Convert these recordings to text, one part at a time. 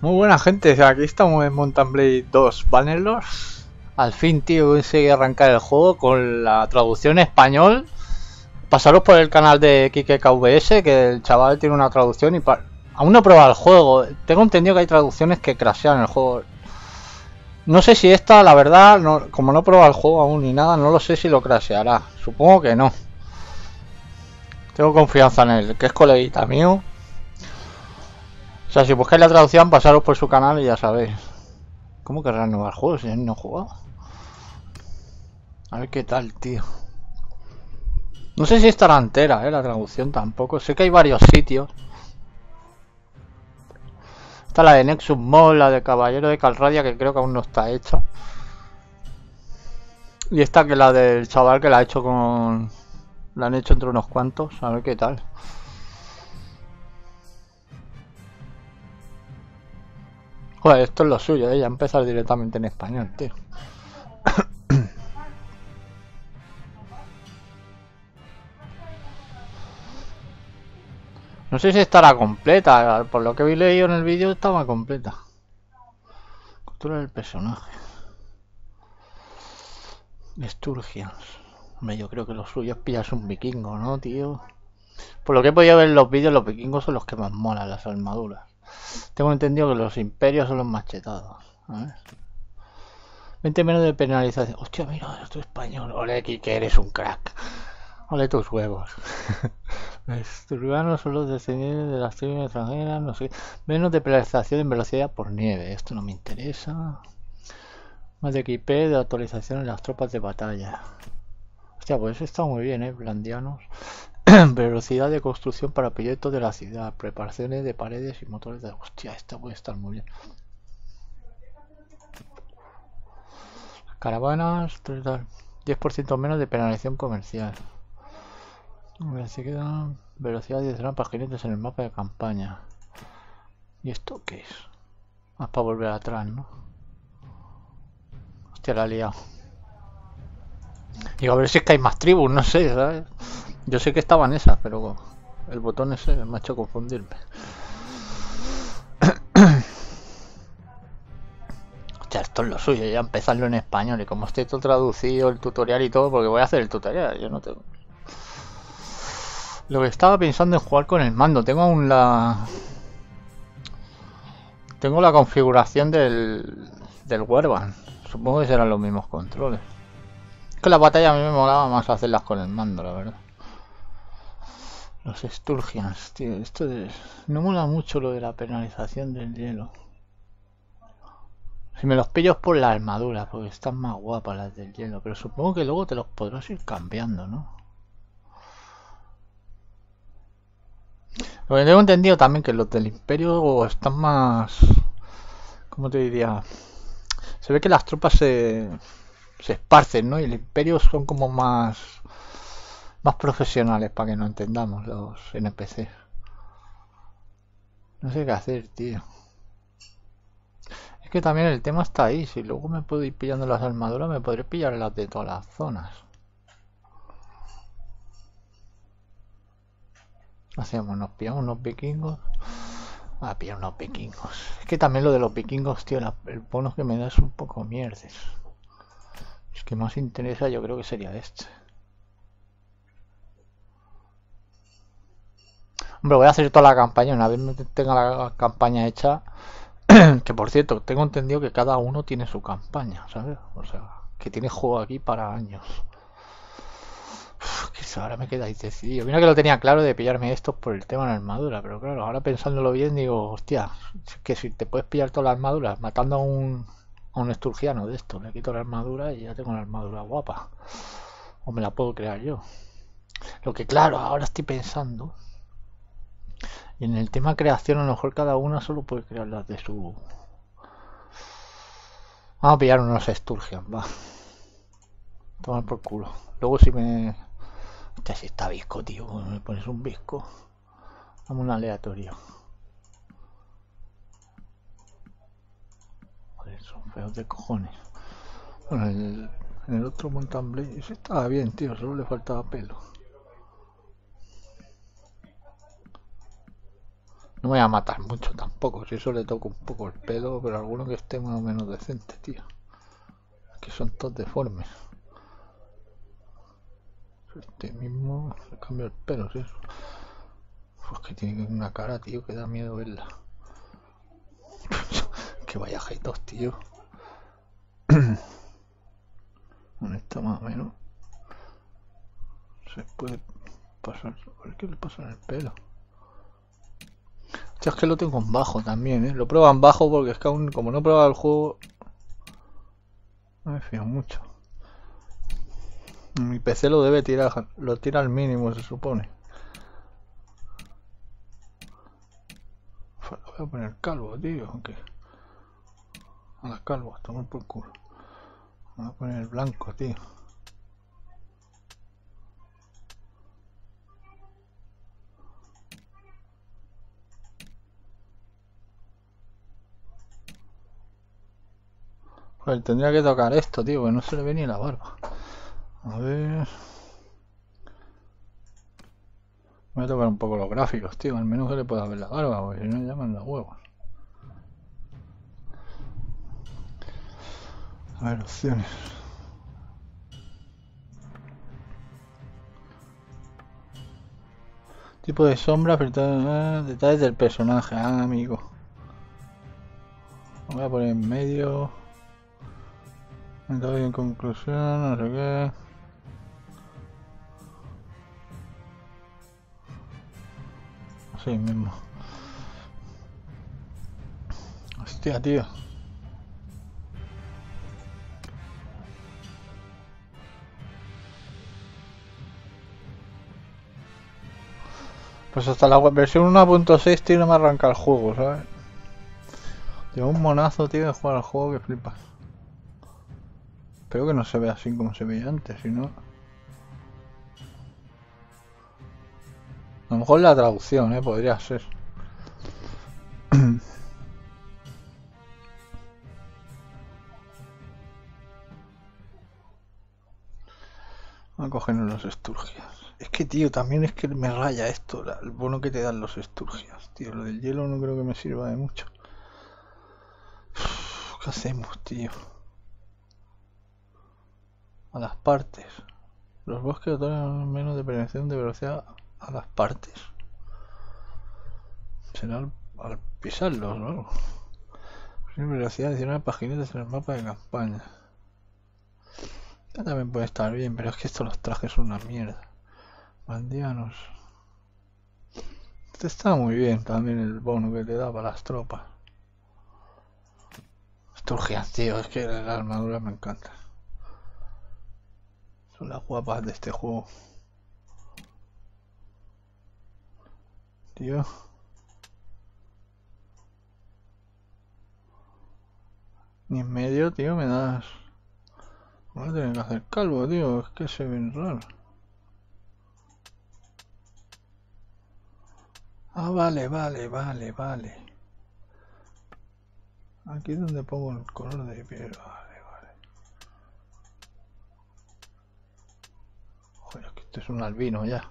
Muy buena gente, aquí estamos en Mountain Blade 2 Bannerlords. Al fin, tío, conseguí arrancar el juego con la traducción en español. Pasaros por el canal de KikeKVS, que el chaval tiene una traducción y aún no he probado el juego. Tengo entendido que hay traducciones que crashean el juego. No sé si esta, la verdad, no, como no he probado el juego aún ni nada, no lo sé si lo crasheará. Supongo que no. Tengo confianza en él, que es coleguita mío. O sea, si buscáis la traducción, pasaros por su canal y ya sabéis. ¿Cómo que reanudar juegos si no he jugado? A ver qué tal, tío. No sé si estará entera, la traducción tampoco. Sé que hay varios sitios. Está la de Nexus Mall, la de Caballero de Calradia, que creo que aún no está hecha. Y esta que la del chaval que la ha hecho con... La han hecho entre unos cuantos. A ver qué tal. Joder, esto es lo suyo, ya empezar directamente en español, tío. No sé si estará completa, por lo que vi leído en el vídeo estaba completa. Cultura del personaje. Sturgians. Hombre, yo creo que lo suyo es pillarse un vikingo, ¿no, tío? Por lo que he podido ver en los vídeos, los vikingos son los que más molan las armaduras. Tengo entendido que los imperios son los más chetados. A ver. 20 menos de penalización. Hostia, mira, esto es español. Ole, que eres un crack. Ole tus huevos. Los turbanos son los descendientes de las tribus extranjeras, no sé. Menos de penalización en velocidad por nieve. Esto no me interesa. Más de XP de actualización en las tropas de batalla. Hostia, pues está muy bien, Blandianos. Velocidad de construcción para proyectos de la ciudad. Preparaciones de paredes y motores de... Hostia, esta puede estar muy bien. Caravanas, 10% menos de penalización comercial. Velocidad adicional para jinetes en el mapa de campaña. ¿Y esto qué es? Más para volver atrás, ¿no? Hostia, la he liado. Digo, a ver si es que hay más tribus, no sé, ¿sabes? Yo sé que estaban esas, pero el botón ese me ha hecho confundirme. Hostia, esto es lo suyo, ya empezarlo en español. Y como esté todo traducido, el tutorial y todo, porque voy a hacer el tutorial, yo no tengo... Lo que estaba pensando es jugar con el mando. Tengo aún la... Tengo la configuración del Warband. Supongo que serán los mismos controles. Es que la batalla a mí me molaba más hacerlas con el mando, la verdad. Los Sturgians, tío. Esto es... No mola mucho lo de la penalización del hielo. Si me los pillo es por la armadura, porque están más guapas las del hielo. Pero supongo que luego te los podrás ir cambiando, ¿no? Lo que tengo entendido también que los del Imperio están más... ¿Cómo te diría? Se ve que las tropas se esparcen, ¿no? Y el Imperio son como más profesionales, para que no entendamos los NPC. No sé qué hacer, tío. Es que también el tema está ahí. Si luego me puedo ir pillando las armaduras, me podré pillar las de todas las zonas. Hacemos, nos pillamos unos vikingos. A pillar unos vikingos. Es que también lo de los vikingos, tío, el bono que me da es un poco mierdes. El que más interesa yo creo que sería este. Hombre, voy a hacer toda la campaña. Una vez tenga la campaña hecha, que por cierto, tengo entendido que cada uno tiene su campaña, ¿sabes? O sea, que tiene juego aquí para años. Uf, que ahora me quedáis decidido. Mira que lo tenía claro de pillarme estos por el tema de la armadura, pero claro, ahora pensándolo bien digo, hostia, que si te puedes pillar todas las armaduras matando a un esturgiano de esto, le quito la armadura y ya tengo la armadura guapa. O me la puedo crear yo. Lo que claro, ahora estoy pensando... Y en el tema creación, a lo mejor cada una solo puede crear las de su... Vamos a pillar unos Sturgian, va. Tomar por culo. Luego si me... Hostia, si está visco, tío. Me pones un visco. Dame un aleatorio. Joder, son feos de cojones. Bueno, en el otro Mountain Blade ese estaba bien, tío. Solo le faltaba pelo. No me voy a matar mucho tampoco, si eso le toco un poco el pelo, pero alguno que esté más o menos decente, tío. Que son todos deformes. Este mismo se cambia el pelo, ¿sí? Pues que tiene una cara, tío, que da miedo verla. Que vaya jeitos, tío. Con esta más o menos se puede pasar. A ver qué le pasa en el pelo. Hostia, es que lo tengo en bajo también, ¿eh? Lo pruebo en bajo porque es que aún, como no he probado el juego, no me fío mucho. Mi PC lo debe tirar, lo tira al mínimo, se supone. Lo voy a poner calvo, tío, aunque a las calvas, tomar por culo. Voy a poner el blanco, tío. Joder, tendría que tocar esto, tío, que no se le ve ni la barba. A ver. Voy a tocar un poco los gráficos, tío. Al menos que le pueda ver la barba, porque si no llaman los huevos. A ver, opciones. Tipo de sombra, detalles del personaje. Ah, amigo. Lo voy a poner en medio. Entonces, en conclusión, no sé qué. Así mismo. Hostia, tío. Pues hasta la versión 1.6, tío, no me arranca el juego, ¿sabes? Llevo un monazo, tío, de jugar al juego que flipas. Espero que no se vea así como se veía antes, si no... A lo mejor la traducción, podría ser. Vamos a cogernos los esturgias. Es que, tío, también es que me raya esto, el bono que te dan los esturgias. Tío, lo del hielo no creo que me sirva de mucho. ¿Qué hacemos, tío? A las partes. Los bosques otorgan menos de prevención de velocidad a las partes. Será al pisarlos, ¿no? Velocidad adicional paginetas en el mapa de campaña. Ya también puede estar bien, pero es que estos los trajes son una mierda. Bandianos. Este está muy bien también el bono que te da para las tropas. Esturgias, tío, es que las armaduras me encantan. Son las guapas de este juego. Tío. Ni en medio, tío, me das... Voy a tener que hacer calvo, tío, es que se ven raros. Ah, vale. Aquí es donde pongo el color de piel, vale. Joder, es que este es un albino ya.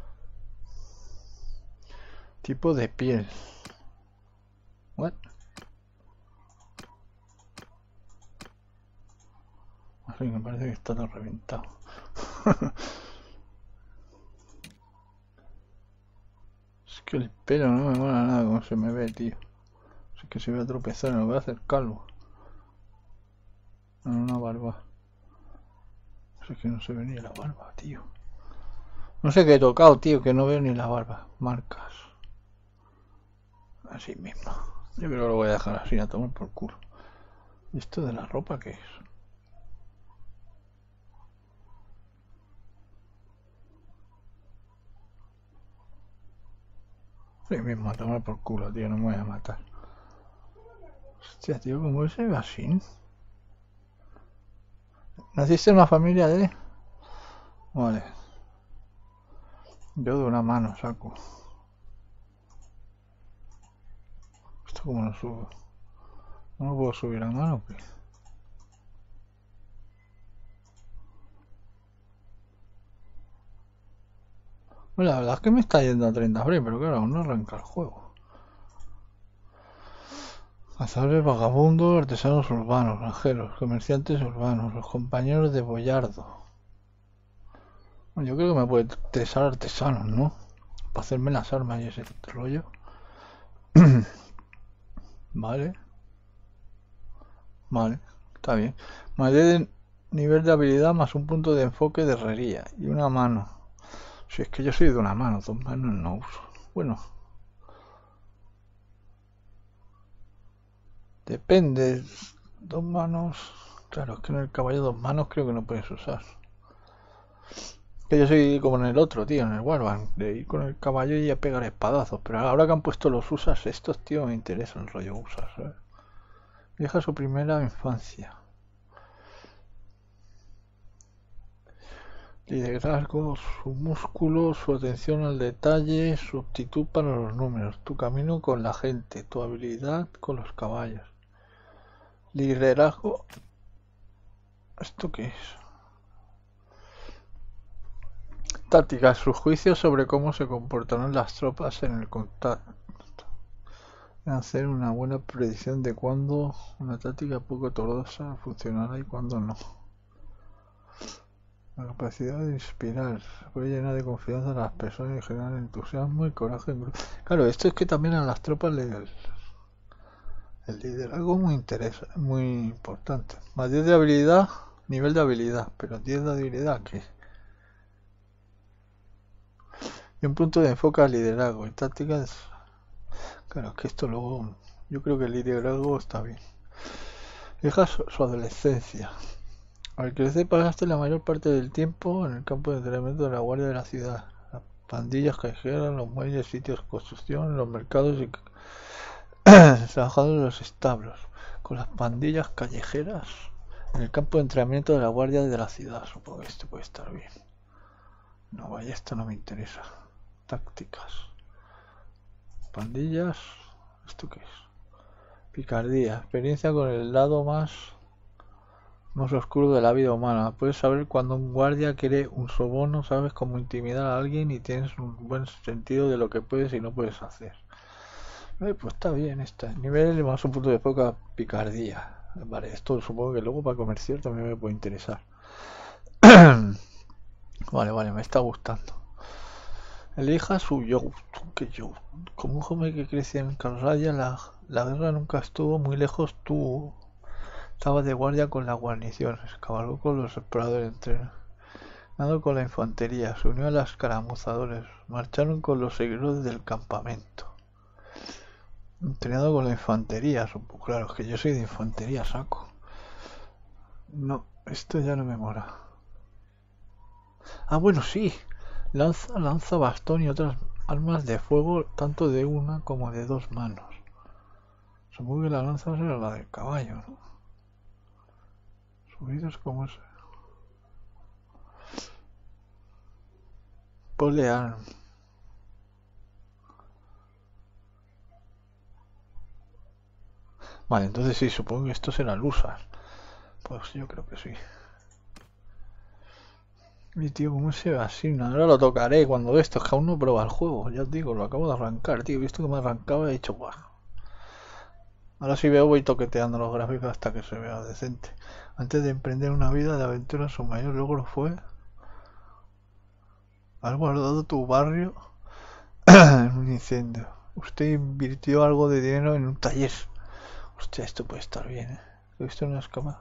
Tipo de piel. What? Así me parece que está todo reventado. Es que el pelo no me mola nada como se me ve, tío. Es que se voy a tropezar, me lo voy a hacer calvo. No, una barba. Es que no se ve ni la barba, tío. No sé qué he tocado, tío, que no veo ni la barba. Marcas. Así mismo. Yo creo que lo voy a dejar así, a tomar por culo. ¿Y esto de la ropa qué es? Sí mismo, a tomar por culo, tío, no me voy a matar. Hostia, tío, ¿cómo se ve así? ¿Naciste en una familia de...? Vale. Yo de una mano saco. ¿Esto cómo lo subo? ¿No lo puedo subir a mano? ¿Qué? Bueno, la verdad es que me está yendo a 30 frames, pero claro, aún no arranca el juego. Cazadores vagabundos, artesanos urbanos, granjeros, comerciantes urbanos, los compañeros de Boyardo. Bueno, yo creo que me puede interesar artesanos, ¿no? Para hacerme las armas y ese rollo. Vale, vale, está bien. Más de nivel de habilidad más un punto de enfoque de herrería y una mano. Si es que yo soy de una mano, dos manos no uso. Bueno, depende. Dos manos. Claro, es que en el caballo dos manos creo que no puedes usar. Que yo soy como en el otro, tío, en el Warband, de ir con el caballo y a pegar espadazos. Pero ahora que han puesto los usas estos, tío, me interesa el rollo usas, ¿sabes? Deja su primera infancia. Liderazgo, su músculo, su atención al detalle, su aptitud para los números, tu camino con la gente, tu habilidad con los caballos. Liderazgo. ¿Esto qué es? Tácticas, su juicio sobre cómo se comportarán las tropas en el contacto. Hacer una buena predicción de cuándo una táctica poco ortodoxa funcionará y cuándo no. La capacidad de inspirar puede llenar de confianza a las personas y generar entusiasmo y coraje en grupo. Claro, esto es que también a las tropas el liderazgo muy interesa, muy importante. Más 10 de habilidad, nivel de habilidad, pero 10 de habilidad, ¿qué? Y un punto de enfoque al liderazgo y tácticas. Claro, es que esto luego, yo creo que el liderazgo está bien. Deja su adolescencia. Al crecer pasaste la mayor parte del tiempo en el campo de entrenamiento de la guardia de la ciudad. Las pandillas callejeras, los muelles, sitios de construcción, los mercados y trabajando en los establos. Con las pandillas callejeras en el campo de entrenamiento de la guardia de la ciudad. Supongo que esto puede estar bien. No, vaya, esto no me interesa. Tácticas. Pandillas. ¿Esto qué es? Picardía. Experiencia con el lado más oscuro de la vida humana. Puedes saber cuando un guardia quiere un soborno, sabes cómo intimidar a alguien y tienes un buen sentido de lo que puedes y no puedes hacer. Pues está bien esta. Nivel más un punto de poca picardía. Vale, esto supongo que luego para comerciar también me puede interesar. Vale, me está gustando. Elija su yo. Que yo. Como un joven que crecía en Calraya, la guerra nunca estuvo muy lejos. Tú estaba de guardia con las guarniciones, cabalgó con los exploradores, entrenado con la infantería, se unió a los escaramuzadores, marcharon con los seguidores del campamento. Entrenado con la infantería, claro, es que yo soy de infantería, saco. No, esto ya no me mola. Ah, bueno, sí. Lanza, bastón y otras armas de fuego, tanto de una como de dos manos. Supongo que la lanza será la del caballo, ¿no? Subidos como es. Polearm. Vale, entonces sí, supongo que esto será Lusas. Pues yo creo que sí. Y tío, ¿cómo se va así? Ahora lo tocaré cuando de esto, es que aún no prueba el juego. Ya os digo, lo acabo de arrancar, tío. He visto que me arrancaba y he dicho, guau. Ahora sí veo, voy toqueteando los gráficos hasta que se vea decente. Antes de emprender una vida de aventura, su mayor logro fue haber guardado tu barrio en un incendio. Usted invirtió algo de dinero en un taller. Hostia, esto puede estar bien, ¿eh? He visto una escama.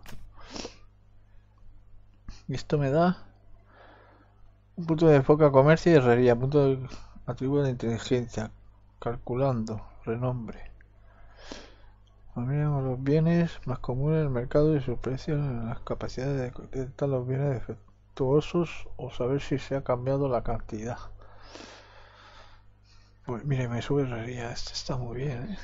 Y esto me da un punto de enfoque a comercio y herrería. Punto de atributo de inteligencia. Calculando. Renombre. Miramos los bienes más comunes del mercado y sus precios, las capacidades de detectar los bienes defectuosos o saber si se ha cambiado la cantidad. Pues mire, me sube herrería, este está muy bien,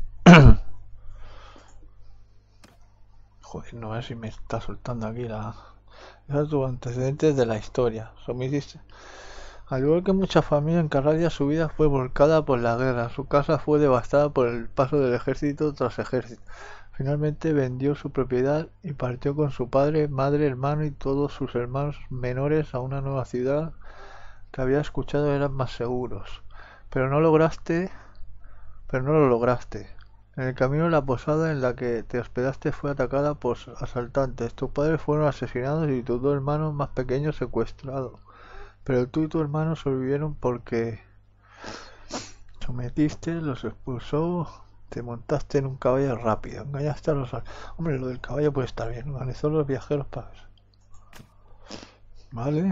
Joder, no sé si me está soltando aquí la... Esos tus antecedentes de la historia. Sometiste. Al igual que muchas familias en Carradia, su vida fue volcada por la guerra. Su casa fue devastada por el paso del ejército tras ejército. Finalmente vendió su propiedad y partió con su padre, madre, hermano y todos sus hermanos menores a una nueva ciudad que había escuchado eran más seguros. Pero no lo lograste. En el camino la posada en la que te hospedaste fue atacada por asaltantes. Tus padres fueron asesinados y tus dos hermanos más pequeños secuestrados. Pero tú y tu hermano sobrevivieron porque sometiste, los expulsó, te montaste en un caballo rápido, engañaste a los... Hombre, lo del caballo puede estar bien, organizó a los viajeros para eso. Vale.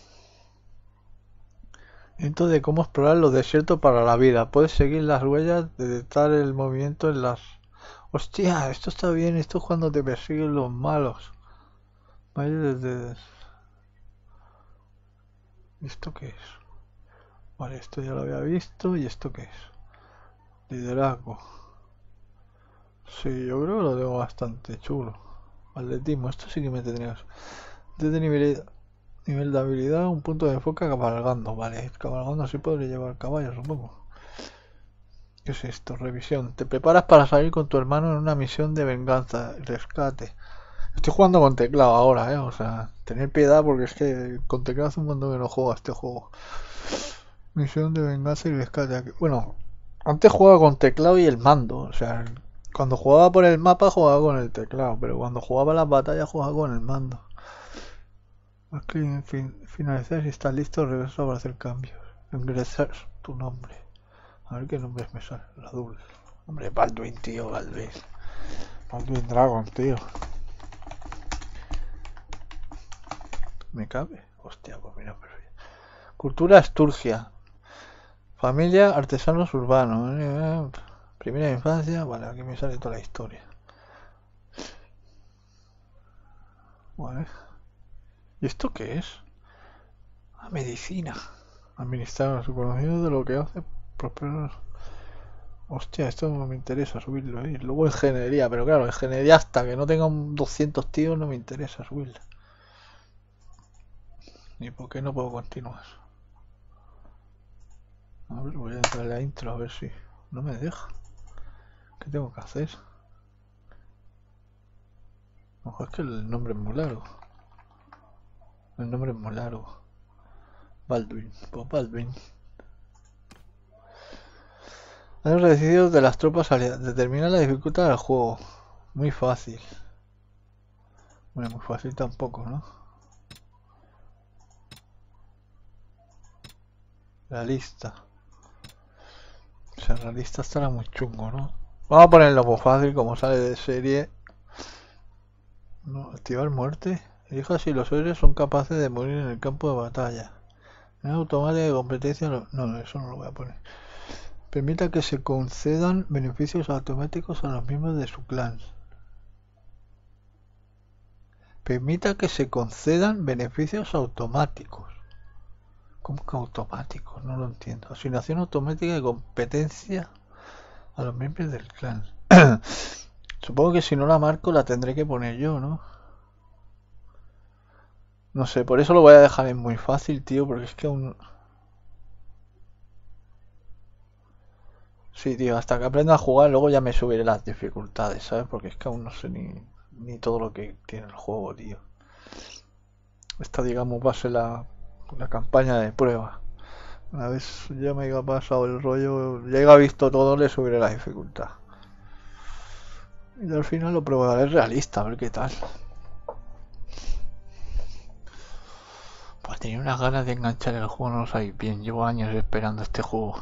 Entonces, cómo explorar los desiertos para la vida. Puedes seguir las huellas, detectar el movimiento en las... Hostia, esto está bien, esto es cuando te persiguen los malos. Vale, desde... ¿Esto qué es? Vale, esto ya lo había visto. ¿Y esto qué es? Liderazgo. Sí, yo creo que lo tengo bastante chulo. Atletismo, esto sí que me tendría... Desde nivel de habilidad, un punto de enfoque cabalgando. Vale, cabalgando así podré llevar caballo, supongo. ¿Qué es esto? Revisión. Te preparas para salir con tu hermano en una misión de venganza, rescate. Estoy jugando con teclado ahora, o sea, tener piedad porque es que con teclado hace un montón que no juego a este juego. Misión de venganza y rescate. Bueno, antes jugaba con teclado y el mando, o sea, cuando jugaba por el mapa jugaba con el teclado, pero cuando jugaba las batallas jugaba con el mando. Finalizar si estás listo, regresa para hacer cambios. Ingresar tu nombre. A ver qué nombres me salen. La Dul. Hombre, Baldwin, tío, Baldwin. Baldwin Dragon, tío. ¿Me cabe? Hostia, pues mira, pero... Cultura Asturgia. Familia, artesanos urbanos. Primera infancia. Vale, aquí me sale toda la historia. Vale. ¿Y esto qué es? Medicina. Administrar su conocimiento de lo que hace prosperar. Hostia, esto no me interesa subirlo, ¿eh? Luego ingeniería, pero claro, ingeniería hasta que no tenga 200 tíos no me interesa subirla. ¿Y por qué no puedo continuar? A ver, voy a entrar a la intro a ver si... No me deja. ¿Qué tengo que hacer? Ojo, es que el nombre es muy largo. El nombre es muy largo. Baldwin, pues Baldwin. Los requisitos de las tropas aliadas. Determina la dificultad del juego. Muy fácil. Bueno, muy fácil tampoco, ¿no? La lista. O sea, la lista estará muy chungo, ¿no? Vamos a ponerlo muy fácil, como sale de serie. No, activar muerte. Elija si los héroes son capaces de morir en el campo de batalla. En automática de competencia... No, eso no lo voy a poner. Permita que se concedan beneficios automáticos a los miembros de su clan. Permita que se concedan beneficios automáticos. ¿Cómo que automáticos? No lo entiendo. Asignación automática de competencia a los miembros del clan. Supongo que si no la marco la tendré que poner yo, ¿no? No sé, por eso lo voy a dejar en muy fácil, tío, porque es que aún... Sí, tío, hasta que aprenda a jugar luego ya me subiré las dificultades, ¿sabes? Porque es que aún no sé ni todo lo que tiene el juego, tío. Esta, digamos, va a ser la campaña de prueba. Una vez ya me haya pasado el rollo, ya haya visto todo, le subiré la dificultad. Y al final lo probaré realista, a ver qué tal. Pues tenía unas ganas de enganchar el juego, no lo sabéis bien. Llevo años esperando este juego.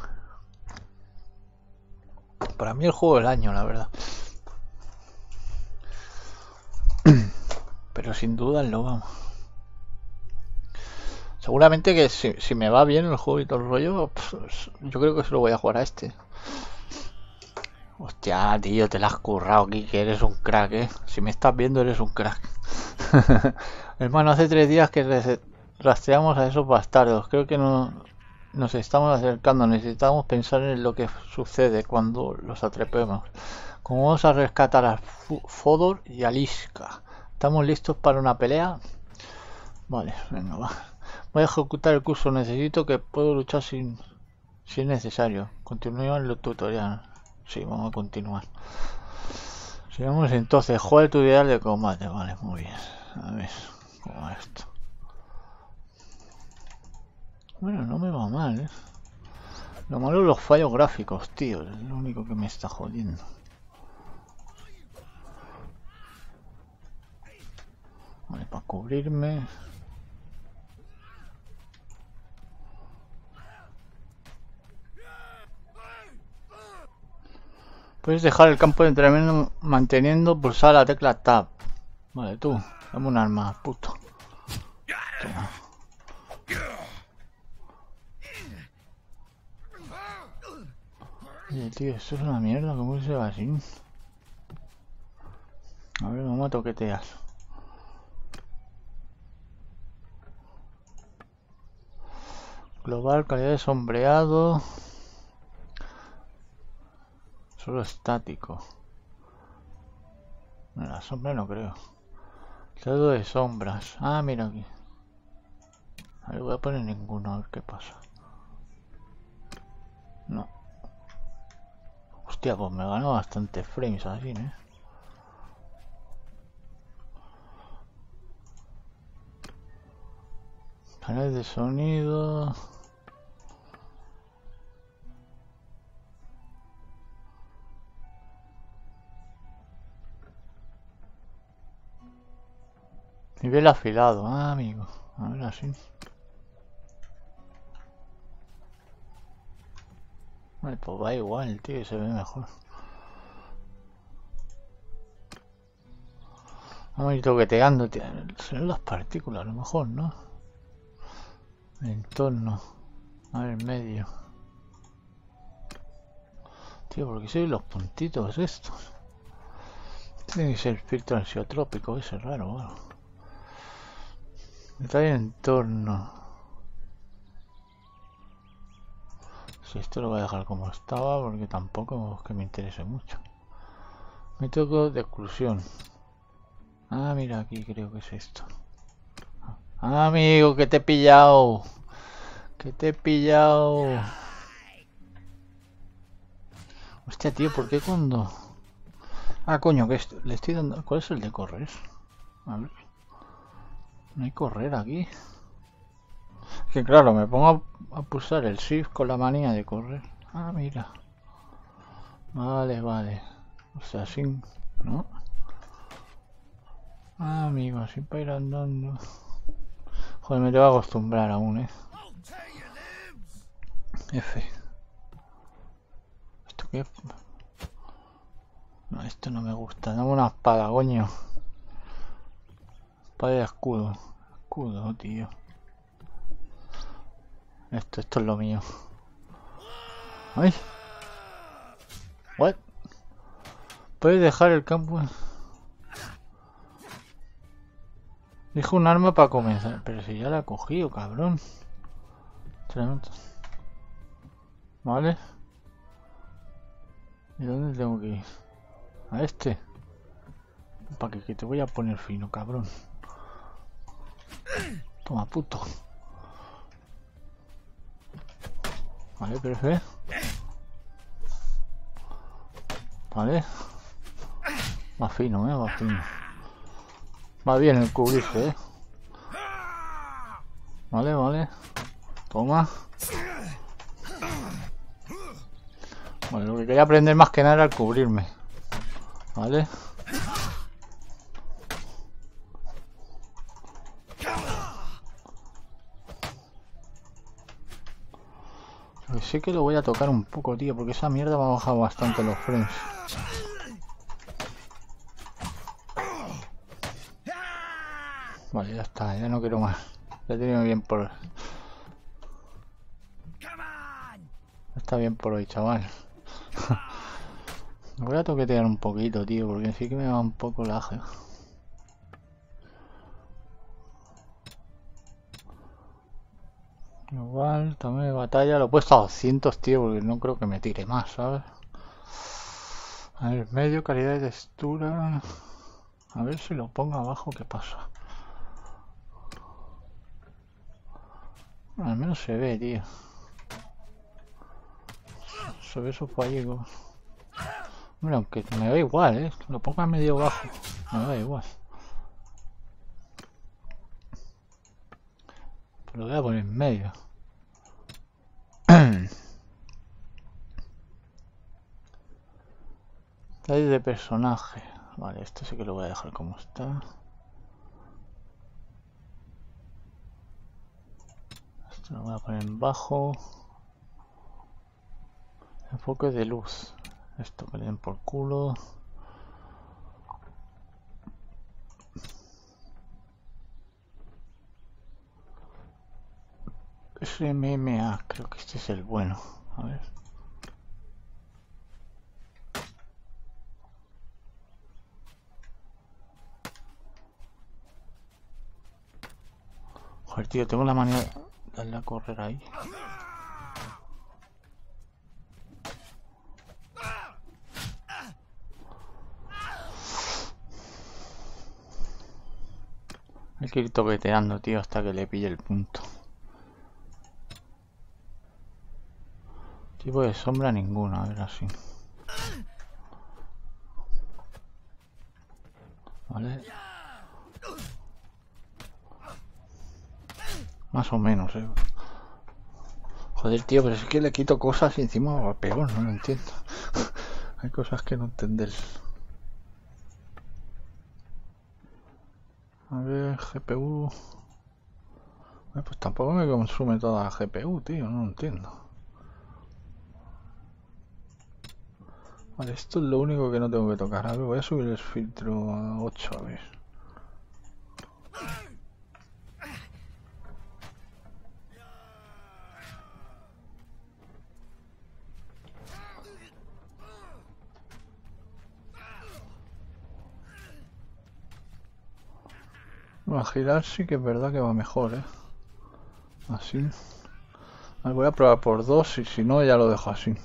Para mí el juego del año, la verdad. Pero sin duda lo vamos. Seguramente que si me va bien el juego y todo el rollo, pues, yo creo que se lo voy a jugar a este. Hostia, tío, te la has currado, Kike, eres un crack, Si me estás viendo, eres un crack. Hermano, hace 3 días que rastreamos a esos bastardos. Creo que no nos estamos acercando. Necesitamos pensar en lo que sucede cuando los atrapemos. Como vamos a rescatar a Fodor y a Liska. ¿Estamos listos para una pelea? Vale, venga, va. Voy a ejecutar el curso. Necesito que puedo luchar si es necesario. Continuemos el tutorial. Sí, vamos a continuar. Sigamos entonces. Juega el tutorial de combate. Vale, muy bien. A ver, ¿cómo va esto? Bueno, no me va mal, Lo malo es los fallos gráficos, tío. Es lo único que me está jodiendo. Vale, para cubrirme. Puedes dejar el campo de entrenamiento manteniendo pulsada la tecla Tab. Vale, tú, dame un arma, puto. Toma. Oye, tío, esto es una mierda, ¿cómo se va así? A ver, vamos a toquetear. Global, calidad de sombreado. Solo estático. En la sombra no creo. Todo de sombras. Ah, mira aquí. A ver, voy a poner ninguno, a ver qué pasa. No. Hostia, pues me ganó bastante frames así, ¿eh? Canales de sonido. Nivel afilado, ah, amigo. A ver, así. Vale, pues va igual, tío, se ve mejor. Vamos a ir toqueteando, tío. Serán las partículas, a lo mejor, ¿no? El entorno. A ver, medio. Tío, ¿por qué se ven los puntitos estos? Tiene que ser filtro ansiotrópico, ese es raro, bueno. Detalle de entorno. Si esto lo voy a dejar como estaba porque tampoco es que me interese mucho. Método de exclusión. Ah, mira, aquí creo que es esto. Ah, amigo, que te he pillado. Que te he pillado. Hostia, tío, ¿por qué cuando...? Ah, coño, que le estoy dando... ¿Cuál es el de correr? A ver. No hay correr aquí. Que claro, me pongo a pulsar el shift con la manía de correr. Ah, mira. Vale, vale. O sea, sin... ¿no? Ah, amigo, así para ir andando. Joder, me tengo que acostumbrar aún, F. ¿Esto qué? No, esto no me gusta. Dame una espada, coño. Espada de escudo. Escudo, tío. Esto es lo mío. ¡Ay! ¿What? Puedes dejar el campo. Dijo un arma para comenzar. Pero si ya la he cogido, cabrón. Vale. ¿Y dónde tengo que ir? A este. Para que te voy a poner fino, cabrón. Toma, puto. Vale, perfecto. Vale. Va fino, va fino. Va bien el cubrirse, Vale, vale. Toma. Vale, lo que quería aprender más que nada era el cubrirme. Vale. Lo que sí que lo voy a tocar un poco, tío, porque esa mierda me ha bajado bastante los frames. Vale, ya está, ya no quiero más. Ya he tenido bien por... Está bien por hoy, chaval. Me voy a toquetear un poquito, tío, porque sí que me va un poco laje. Igual, también de batalla lo he puesto a 200, tío, porque no creo que me tire más, ¿sabes? A ver, medio, calidad de textura. A ver si lo pongo abajo, ¿qué pasa? Al menos se ve, tío. Se ve su fallido. Hombre, aunque me da igual, lo pongo a medio bajo. Me da igual. Pero lo voy a poner en medio. Detalle de personaje. Vale, esto sí que lo voy a dejar como está. Esto lo voy a poner en bajo. Enfoque de luz. Esto que le den por culo. SMMA, creo que este es el bueno. A ver. Joder, tío, tengo la manía de darle a correr ahí. Hay que ir toqueteando, tío, hasta que le pille el punto. Tipo de sombra ninguna, a ver así. Vale. Más o menos, Joder, tío, pero es que le quito cosas y encima va peor, no lo entiendo. Hay cosas que no entender. A ver, GPU. Pues tampoco me consume toda la GPU, tío, no lo entiendo. Vale, esto es lo único que no tengo que tocar. A ver, voy a subir el filtro a 8, a ver. A girar sí que es verdad que va mejor, Así. Vale, voy a probar por 2 y si no ya lo dejo así.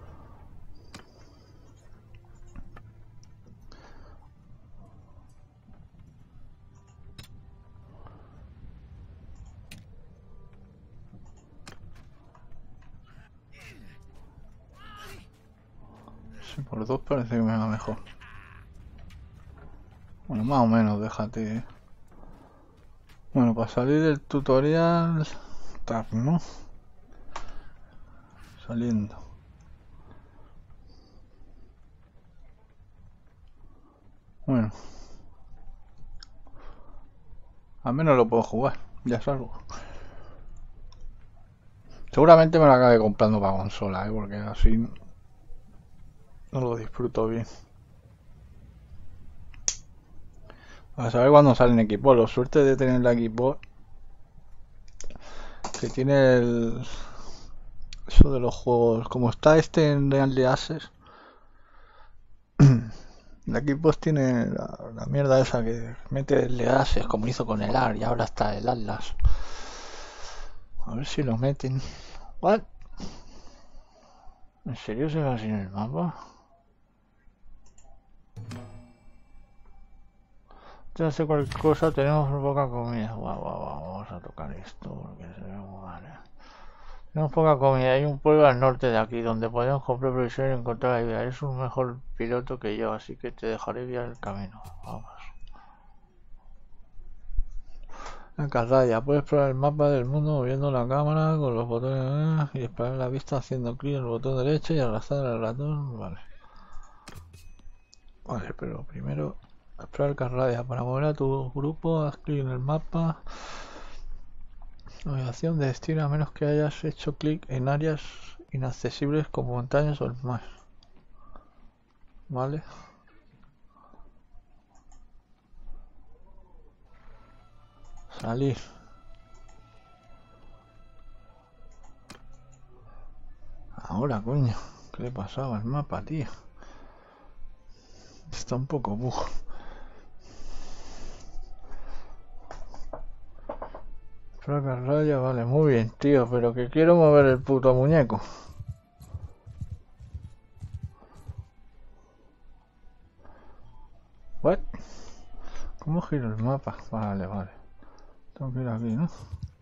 Sí, por 2 parece que me va mejor. Bueno, más o menos, déjate, Bueno, para salir del tutorial... ¿no? Saliendo. Bueno. Al menos lo puedo jugar. Ya salgo. Seguramente me lo acabe comprando para consola, porque así no lo disfruto bien. A saber cuándo sale en equipo. La suerte de tener la equipo que tiene eso de los juegos. Como está este en Early Access, la equipo tiene la mierda esa que mete Early Access, como hizo con el AR y ahora está el Atlas. A ver si lo meten. ¿What? ¿En serio se va así en el mapa? Ya hace cualquier cosa, tenemos poca comida. Vamos a tocar esto porque se ve muy mal. Tenemos poca comida. Hay un pueblo al norte de aquí donde podemos comprar provisiones y encontrar ayuda. Eres un mejor piloto que yo, así que te dejaré guiar el camino. Vamos. En Carraya, puedes explorar el mapa del mundo moviendo la cámara con los botones y disparar la vista haciendo clic en el botón derecho y arrastrar el ratón. Vale. Vale, pero primero explorar Carraya. Para mover a tu grupo, haz clic en el mapa. Navegación de destino a menos que hayas hecho clic en áreas inaccesibles como montañas o el mar. Vale. Salir. Ahora, coño. ¿Qué le pasaba al mapa, tío? Está un poco bug. Placa raya, vale, muy bien, tío, pero que quiero mover el puto muñeco. ¿What? ¿Cómo giro el mapa? Vale, vale. Tengo que ir aquí, ¿no?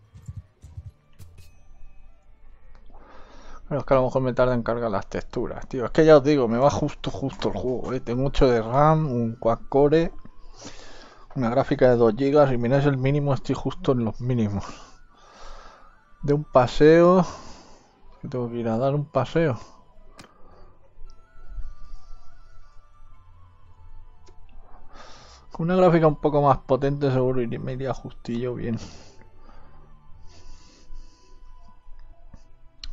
Pero es que a lo mejor me tarda en cargar las texturas, tío. Es que ya os digo, me va justo el juego, Tengo 8 de RAM, un quad-core, una gráfica de 2 GB y miráis el mínimo, estoy justo en los mínimos. De un paseo... Que tengo que ir a dar un paseo. Con una gráfica un poco más potente seguro y me iría justillo bien.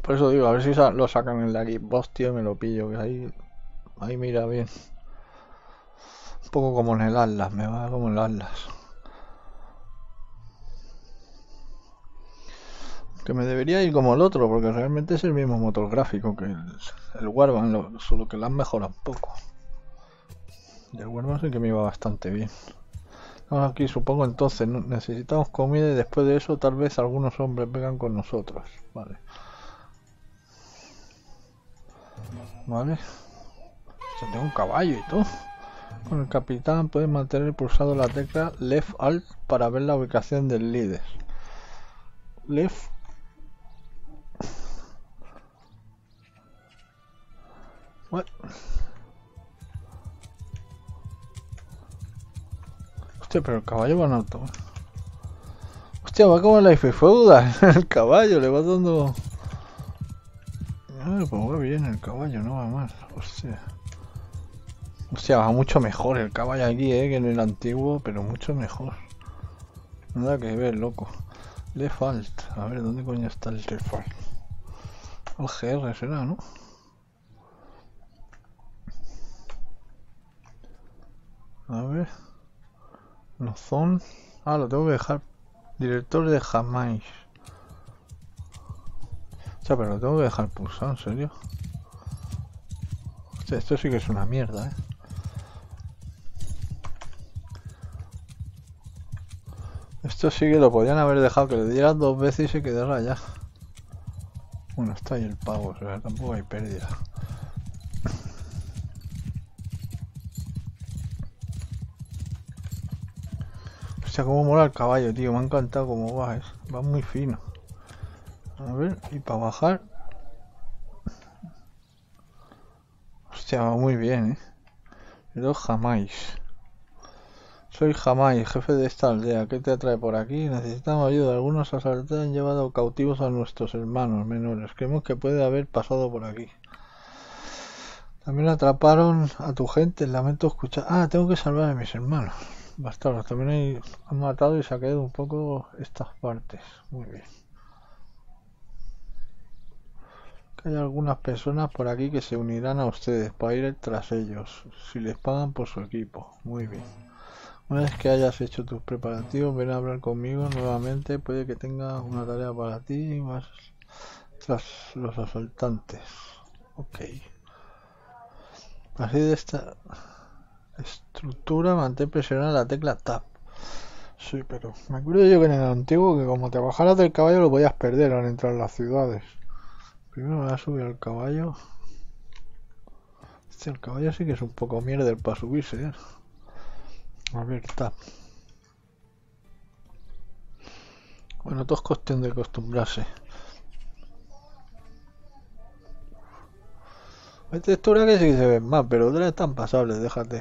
Por eso digo, a ver si lo sacan en la Xbox, tío, y me lo pillo, que ahí mira bien. Un poco como en el Atlas, me va como en el Atlas. Que me debería ir como el otro, porque realmente es el mismo motor gráfico que el Warband, solo que lo han mejorado un poco. Y el Warband sí que me iba bastante bien. Ahora aquí supongo entonces necesitamos comida y después de eso tal vez algunos hombres vengan con nosotros. Vale. Vale. Ya tengo un caballo y todo. Con el capitán puedes mantener pulsado la tecla Left Alt para ver la ubicación del líder. Left. What? Hostia, pero el caballo va en auto. Hostia, va como en Life is Feudal. El caballo le va dando... Pues va bien el caballo, no va mal. Hostia. Hostia, va mucho mejor el caballo aquí, que en el antiguo, pero mucho mejor. Nada que ver, loco. Left Alt. A ver, ¿dónde coño está el Left Alt? El GR será, ¿no? A ver. No son... Ah, lo tengo que dejar. Director de Jamais. O sea, pero lo tengo que dejar pulsado, ¿en serio? Hostia, esto sí que es una mierda, Esto sí que lo podían haber dejado, que le dieran 2 veces y se quedara ya. Bueno, está ahí el pavo, o sea, tampoco hay pérdida. Hostia, cómo mola el caballo, tío, me ha encantado cómo va, va muy fino. A ver, y para bajar... Hostia, va muy bien, Pero Jamais. Soy Jamais, jefe de esta aldea. ¿Qué te atrae por aquí? Necesitamos ayuda. Algunos asaltantes han llevado cautivos a nuestros hermanos menores. Creemos que puede haber pasado por aquí. También atraparon a tu gente. Lamento escuchar... Ah, tengo que salvar a mis hermanos. Bastardos. También han matado y saqueado un poco estas partes. Muy bien. Que hay algunas personas por aquí que se unirán a ustedes para ir tras ellos. Si les pagan por su equipo. Muy bien. Una vez que hayas hecho tus preparativos, ven a hablar conmigo nuevamente. Puede que tenga una tarea para ti y más tras los asaltantes. Ok. Así de esta estructura, mantén presionada la tecla Tab. Sí, pero me acuerdo yo que en el antiguo que como te bajaras del caballo lo podías perder al entrar en las ciudades. Primero me voy a subir al caballo. El caballo sí que es un poco mierda para subirse, A ver, Tab. Bueno, todo es cuestión de acostumbrarse. Hay texturas que sí que se ven más, pero otras están pasables, déjate.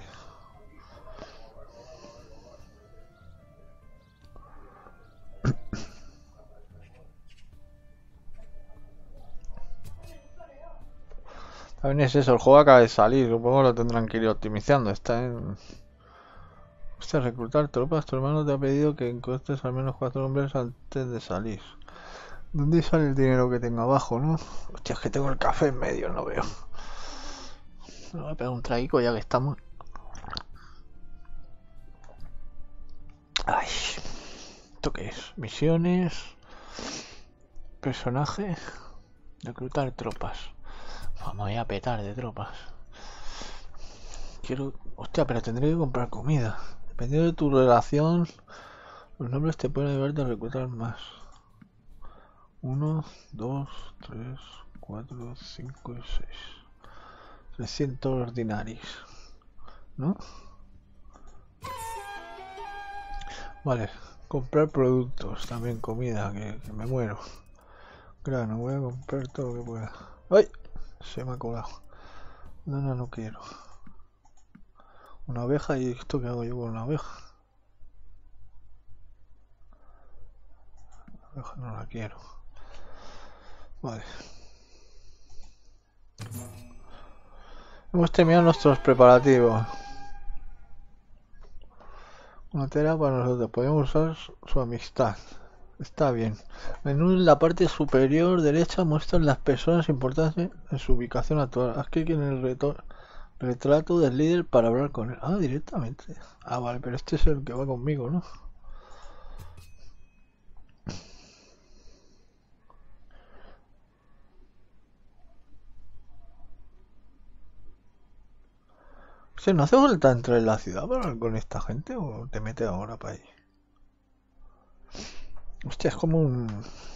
También es eso, el juego acaba de salir, supongo que lo tendrán que ir optimizando. Está en... Hostia, reclutar tropas, tu hermano te ha pedido que encuentres al menos 4 hombres antes de salir. ¿Dónde sale el dinero que tengo abajo, no? Hostia, es que tengo el café en medio, no veo. Me voy a pegar un traguico ya que estamos. Ay, ¿esto qué es? Misiones. Personaje. Reclutar tropas. Me voy a petar de tropas. Quiero... Hostia, pero tendré que comprar comida. Dependiendo de tu relación, los nombres te pueden ayudarte a reclutar más. 1, 2, 3, 4, 5 y 6. 300 ordinarios. ¿No? Vale. Comprar productos. También comida, que me muero. Grano, voy a comprar todo lo que pueda. ¡Ay! Se me ha colado. No quiero. Una oveja, y esto que hago yo con una oveja. La oveja no la quiero. Vale. Hemos terminado nuestros preparativos. Una tela para nosotros. Podemos usar su amistad. Está bien. Menú en la parte superior derecha muestra las personas importantes en su ubicación actual. Haz clic en el retrato del líder para hablar con él. Ah, directamente. Ah, vale, pero este es el que va conmigo, ¿no? Sí, ¿no hace falta entrar en la ciudad para hablar con esta gente o te metes ahora para ahí? Hostia, es como un...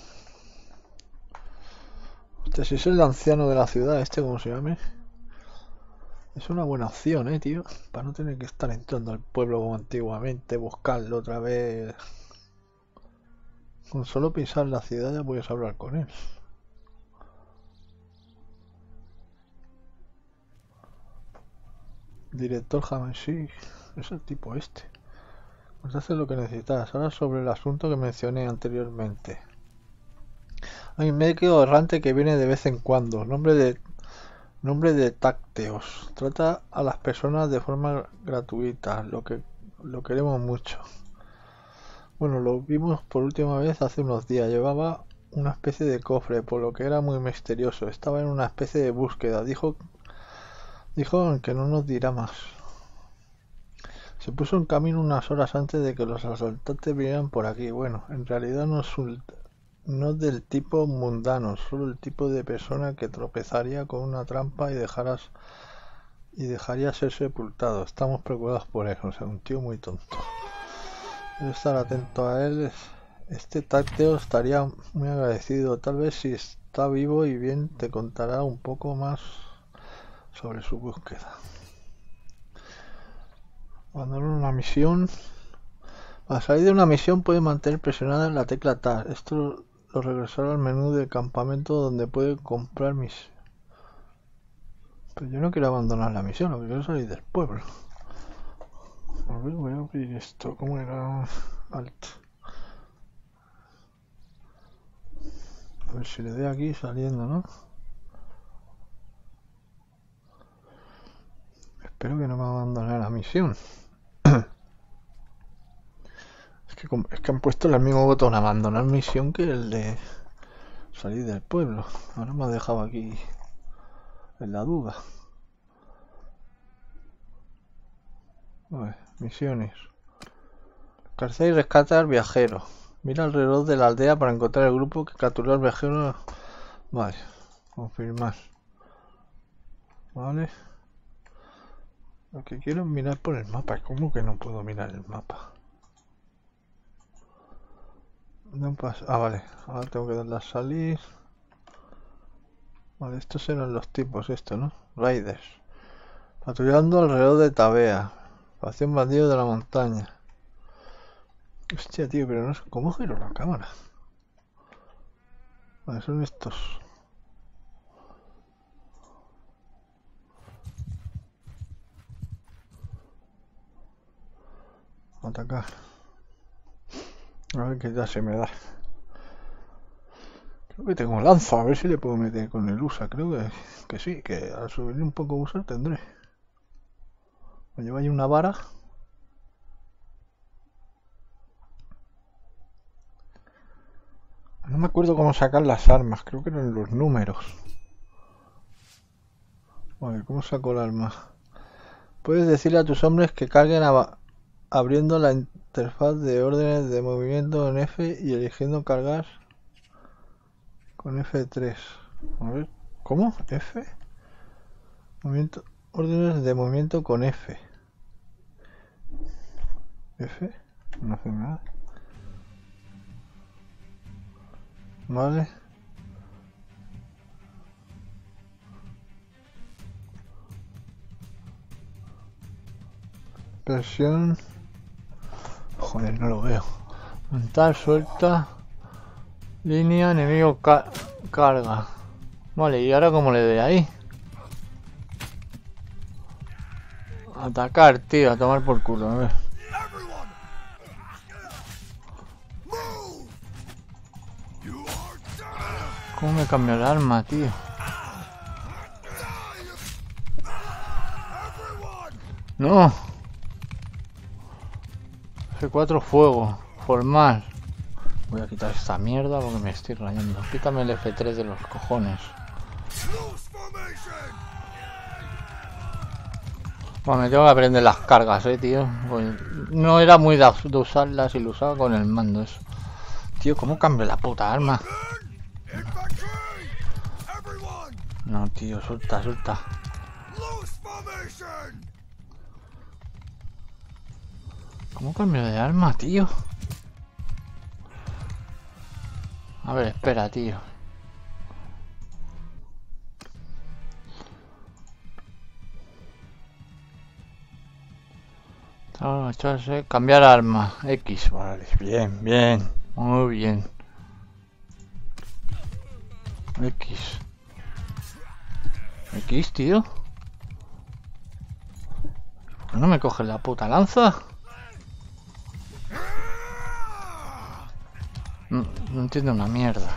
Hostia, si es el anciano de la ciudad, ¿cómo se llame? Es una buena opción, tío. Para no tener que estar entrando al pueblo como antiguamente, buscarlo otra vez. Con solo pisar la ciudad ya puedes hablar con él. Director Hamasi, es el tipo este. Pues hace lo que necesitas. Ahora sobre el asunto que mencioné anteriormente. Hay un médico errante que viene de vez en cuando. Nombre de Tácteos. Trata a las personas de forma gratuita. Lo queremos mucho. Bueno, lo vimos por última vez hace unos días. Llevaba una especie de cofre, por lo que era muy misterioso. Estaba en una especie de búsqueda. Dijo que no nos dirá más. Se puso en camino unas horas antes de que los asaltantes vinieran por aquí. Bueno, en realidad no del tipo mundano, solo el tipo de persona que tropezaría con una trampa y dejaría ser sepultado. Estamos preocupados por eso, o sea, un tío muy tonto. Debe estar atento a él. Este Tácteo estaría muy agradecido. Tal vez si está vivo y bien te contará un poco más sobre su búsqueda. Abandonar una misión. Para salir de una misión puede mantener presionada la tecla Tab. Esto lo regresará al menú de campamento donde puede comprar mis... Pero yo no quiero abandonar la misión, lo que quiero es salir del pueblo. A ver, voy a abrir esto. ¿Cómo era? Alt. A ver si le doy aquí saliendo, ¿no? Espero que no me abandone la misión. Es que han puesto el mismo botón abandonar misión que el de salir del pueblo. Ahora me ha dejado aquí en la duda. Vale, misiones. Cárcel y rescata al viajero. Mira alrededor de la aldea para encontrar el grupo que capturó al viajero. Vale, confirmar. Vale. Lo que quiero es mirar por el mapa. ¿Cómo que no puedo mirar el mapa? No pasa. Ah, vale. Ahora tengo que darle a salir. Vale, estos eran los tipos, ¿no? Raiders. Patrullando alrededor de Tabea. Facción bandido de la montaña. Hostia, tío, pero no sé cómo giro la cámara. Vale, son estos. Atacar. A ver qué ya se me da. Creo que tengo lanza, a ver si le puedo meter con el USA. Creo que sí, que al subirle un poco USA tendré. Me lleva ahí una vara. No me acuerdo cómo sacar las armas, creo que eran los números. Vale, ¿cómo saco el arma? Puedes decirle a tus hombres que carguen abriendo la interfaz de órdenes de movimiento en F y eligiendo cargar con F3. A ver, ¿cómo? F. Órdenes de movimiento con F. F. No hace nada. Vale. Presión. Joder, no lo veo. Montar, suelta. Línea, enemigo, carga. Vale, ¿y ahora cómo le doy ahí? Atacar, tío, a tomar por culo, a ver. ¿Cómo me cambió el arma, tío? No. F4 fuego. Formar. Voy a quitar esta mierda porque me estoy rayando. Quítame el F3 de los cojones. Bueno, me tengo que aprender las cargas, tío. Pues no era muy de usarlas y lo usaba con el mando eso. Tío, ¿cómo cambio la puta arma? No, tío, suelta, suelta. ¿Cómo cambio de arma, tío? A ver, espera, tío. Cambiar arma. X, vale. Bien, bien. Muy bien. X. X, tío. ¿Por qué no me coges la puta lanza? No entiendo una mierda.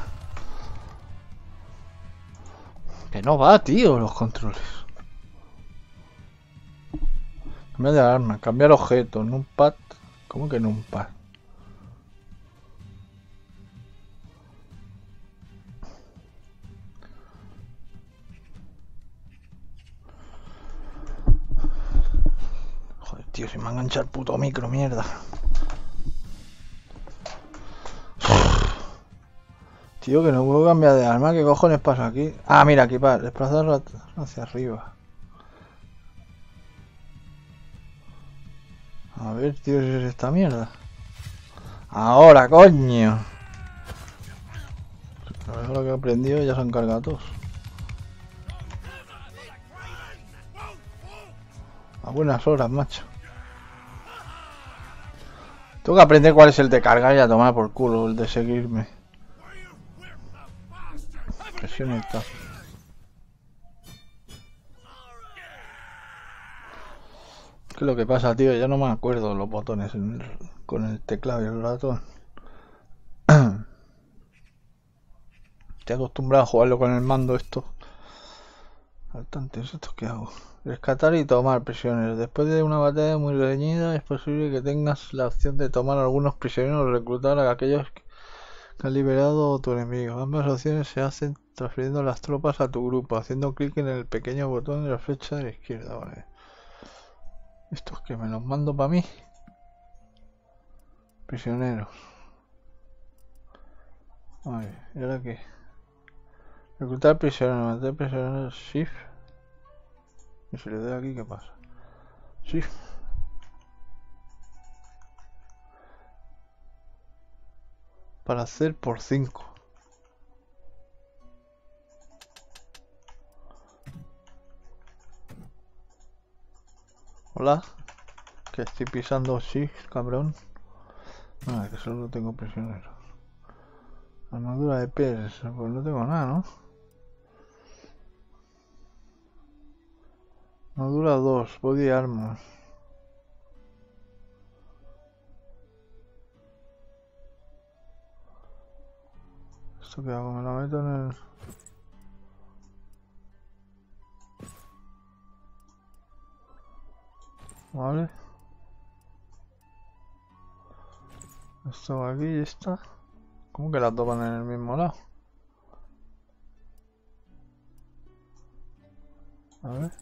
Que no va, tío, los controles. Cambiar de arma, cambiar objeto, numpad. ¿Cómo que numpad? Joder, tío, se me ha enganchado el puto micro, mierda. Tío, que no puedo cambiar de arma. ¿Qué cojones pasa aquí? Ah, mira, aquí para desplazar hacia arriba. A ver, tío, si es esta mierda. Ahora, coño. Ahora que he aprendido ya se han cargado todos. A buenas horas, macho. Tengo que aprender cuál es el de cargar y a tomar por culo, el de seguirme. Presión esta. ¿Qué es lo que pasa, tío? Ya no me acuerdo los botones con el teclado y el ratón. Estoy acostumbrado a jugarlo con el mando esto. Saltantes, ¿esto qué hago? Rescatar y tomar prisioneros. Después de una batalla muy reñida es posible que tengas la opción de tomar algunos prisioneros o reclutar a aquellos que han liberado a tu enemigo. Ambas opciones se hacen transfiriendo las tropas a tu grupo, haciendo clic en el pequeño botón de la flecha de la izquierda. Vale. Estos que me los mando para mí. Prisioneros. Vale, ¿y ahora qué? Reclutar prisioneros, meter prisioneros, shift. Y si le doy aquí, ¿qué pasa? Shift. Para hacer por 5. Hola. Que estoy pisando shift, cabrón. Ah, que solo tengo prisioneros. Armadura de pez, pues no tengo nada, ¿no? Armadura 2, body armor. ¿Esto qué hago? Me lo meto en el... Vale. Esto va aquí y esta. ¿Cómo que la toman en el mismo lado? A ver.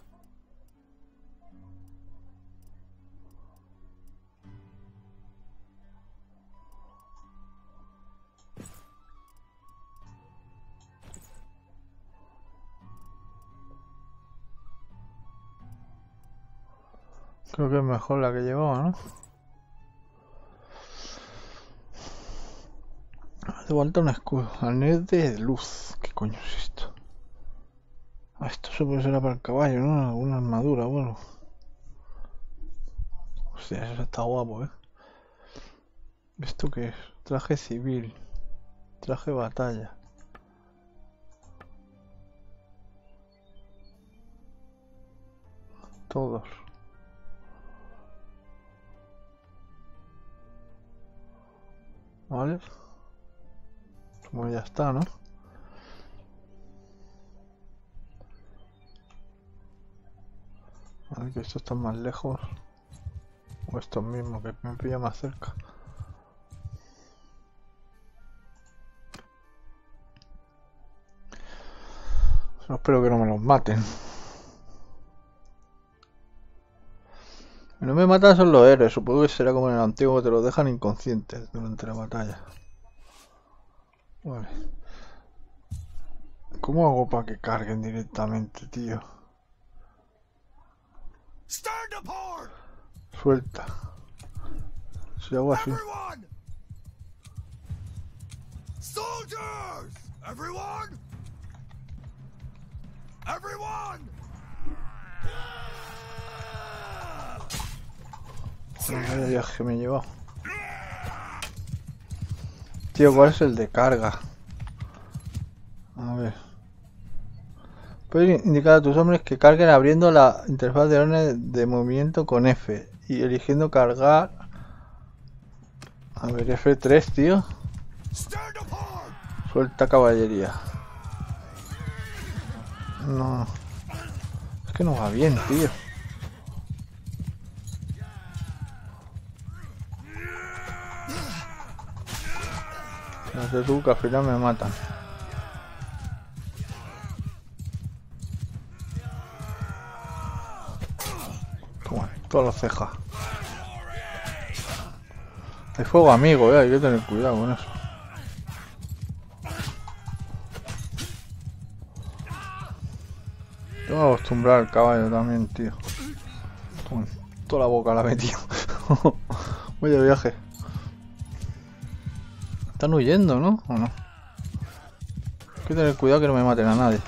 Creo que es mejor la que llevaba, ¿no? Hace falta un escudo. Arnés de luz. ¿Qué coño es esto? Ah, esto supongo que será para el caballo, ¿no? Una armadura, bueno. Hostia, eso está guapo, ¿eh? ¿Esto qué es? Traje civil. Traje batalla. Todos. Vale. Pues ya está, ¿no? A ver que estos están más lejos. O estos mismos que me pilla más cerca. Solo espero que no me los maten. Si no me matan son los héroes. Supongo que será como en el antiguo, que te los dejan inconscientes durante la batalla. Vale. ¿Cómo hago para que carguen directamente, tío? Suelta. Si hago así. Vaya viaje me he llevado. Tío, ¿cuál es el de carga? A ver. Puedes indicar a tus hombres que carguen abriendo la interfaz de orden de movimiento con F y eligiendo cargar. A ver, F3, tío. Suelta caballería. No. Es que no va bien, tío. No sé tú, que al final me matan. Toma, todas las cejas. Hay fuego amigo, hay que tener cuidado con eso. Tengo que acostumbrar al caballo también, tío. Toma, toda la boca la he metido. Voy de viaje. Están huyendo, ¿no? ¿O no? Hay que tener cuidado que no me maten a nadie.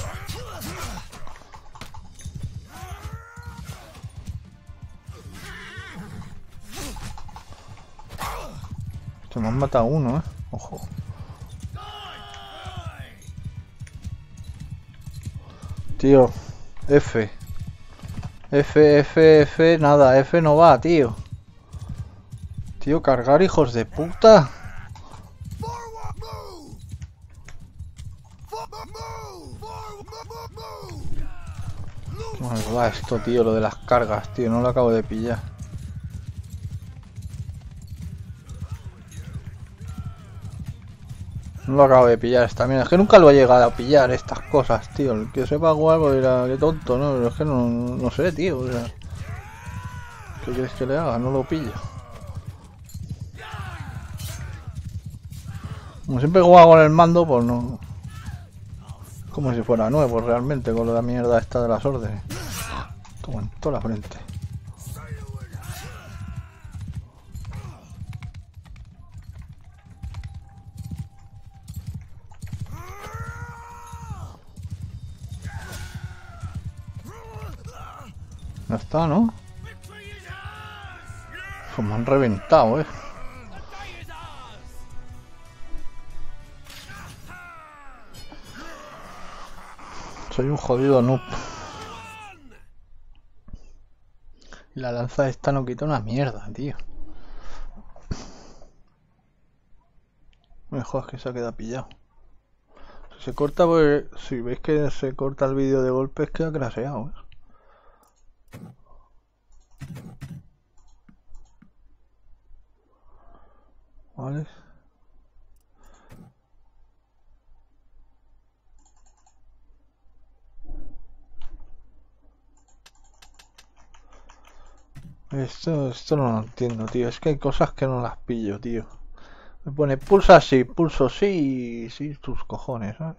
Se me han matado uno, Ojo. Tío. F. F, nada. F no va, tío. Tío, cargar, hijos de puta. ¿Cómo va esto, tío? Lo de las cargas, tío. No lo acabo de pillar. No lo acabo de pillar esta mierda. Es que nunca lo he llegado a pillar estas cosas, tío. El que sepa jugar, pues dirá, qué tonto, ¿no? Pero es que no sé, tío. O sea, ¿qué quieres que le haga? No lo pillo. Como siempre he jugado con el mando, pues no. Como si fuera nuevo realmente, con la mierda esta de las órdenes. Toma en toda la frente. Ya está, ¿no? Pues me han reventado, Soy un jodido noob. Y la lanza esta no quita una mierda, tío. Mejor es que se ha quedado pillado. Si se corta, pues... Si veis que se corta el vídeo de golpes, queda craseado, Vale. Esto no lo entiendo, tío. Es que hay cosas que no las pillo, tío. Me pone pulsa sí, pulso sí y sí tus cojones, ¿sabes?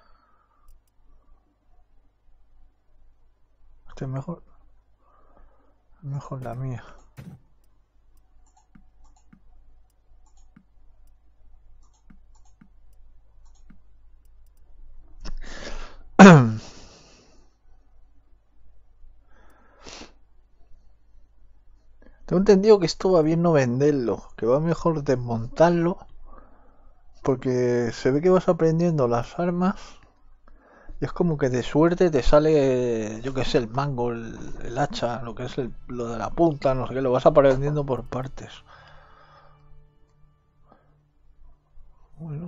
Este es mejor. Mejor la mía. Tengo entendido que esto va bien no venderlo, que va mejor desmontarlo, porque se ve que vas aprendiendo las armas y es como que de suerte te sale, yo que sé, el mango, el hacha, lo que es lo de la punta, no sé qué, lo vas aprendiendo por partes. Bueno.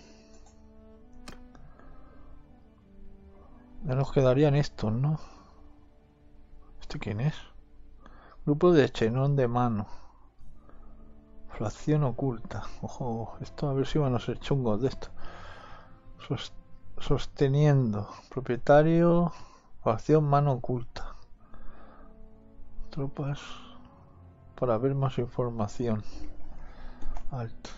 Ya nos quedarían estos, ¿no? ¿Este quién es? Grupo de chenón de mano. Fracción oculta. Ojo, esto a ver si van a ser chungos de esto. Sosteniendo. Propietario. Facción mano oculta. Tropas. Para ver más información. Alto.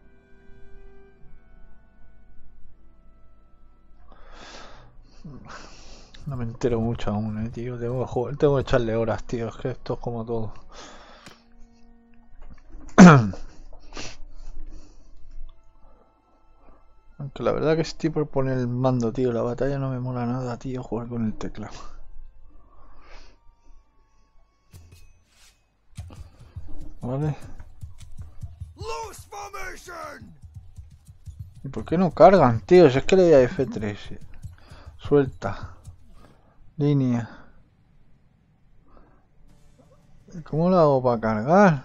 No me entero mucho aún, tío. Tengo que echarle horas, tío. Es que esto es como todo. Aunque la verdad que estoy por poner el mando, tío. La batalla no me mola nada, tío, jugar con el teclado. Vale. ¿Y por qué no cargan, tío? Si es que le doy a F3. Suelta. Línea. ¿Cómo lo hago para cargar?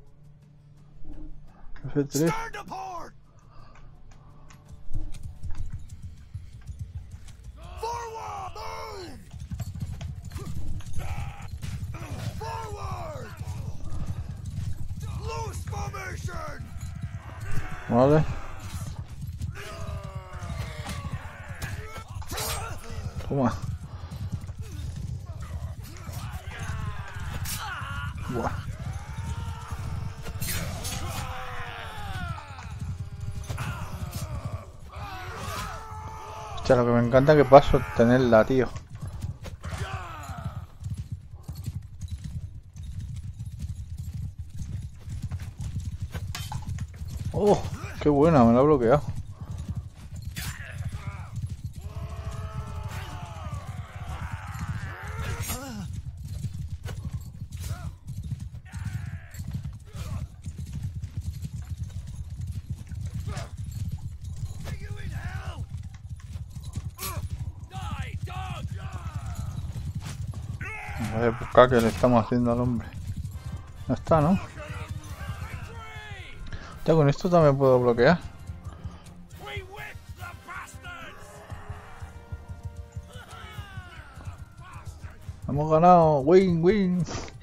F3. Vale. Toma. Buah. Hostia, lo que me encanta que paso tenerla, tío. Oh, qué buena, me la ha bloqueado. Vaya buscar que le estamos haciendo al hombre. Ya está, ¿no? Ya con esto también puedo bloquear. Hemos ganado, win.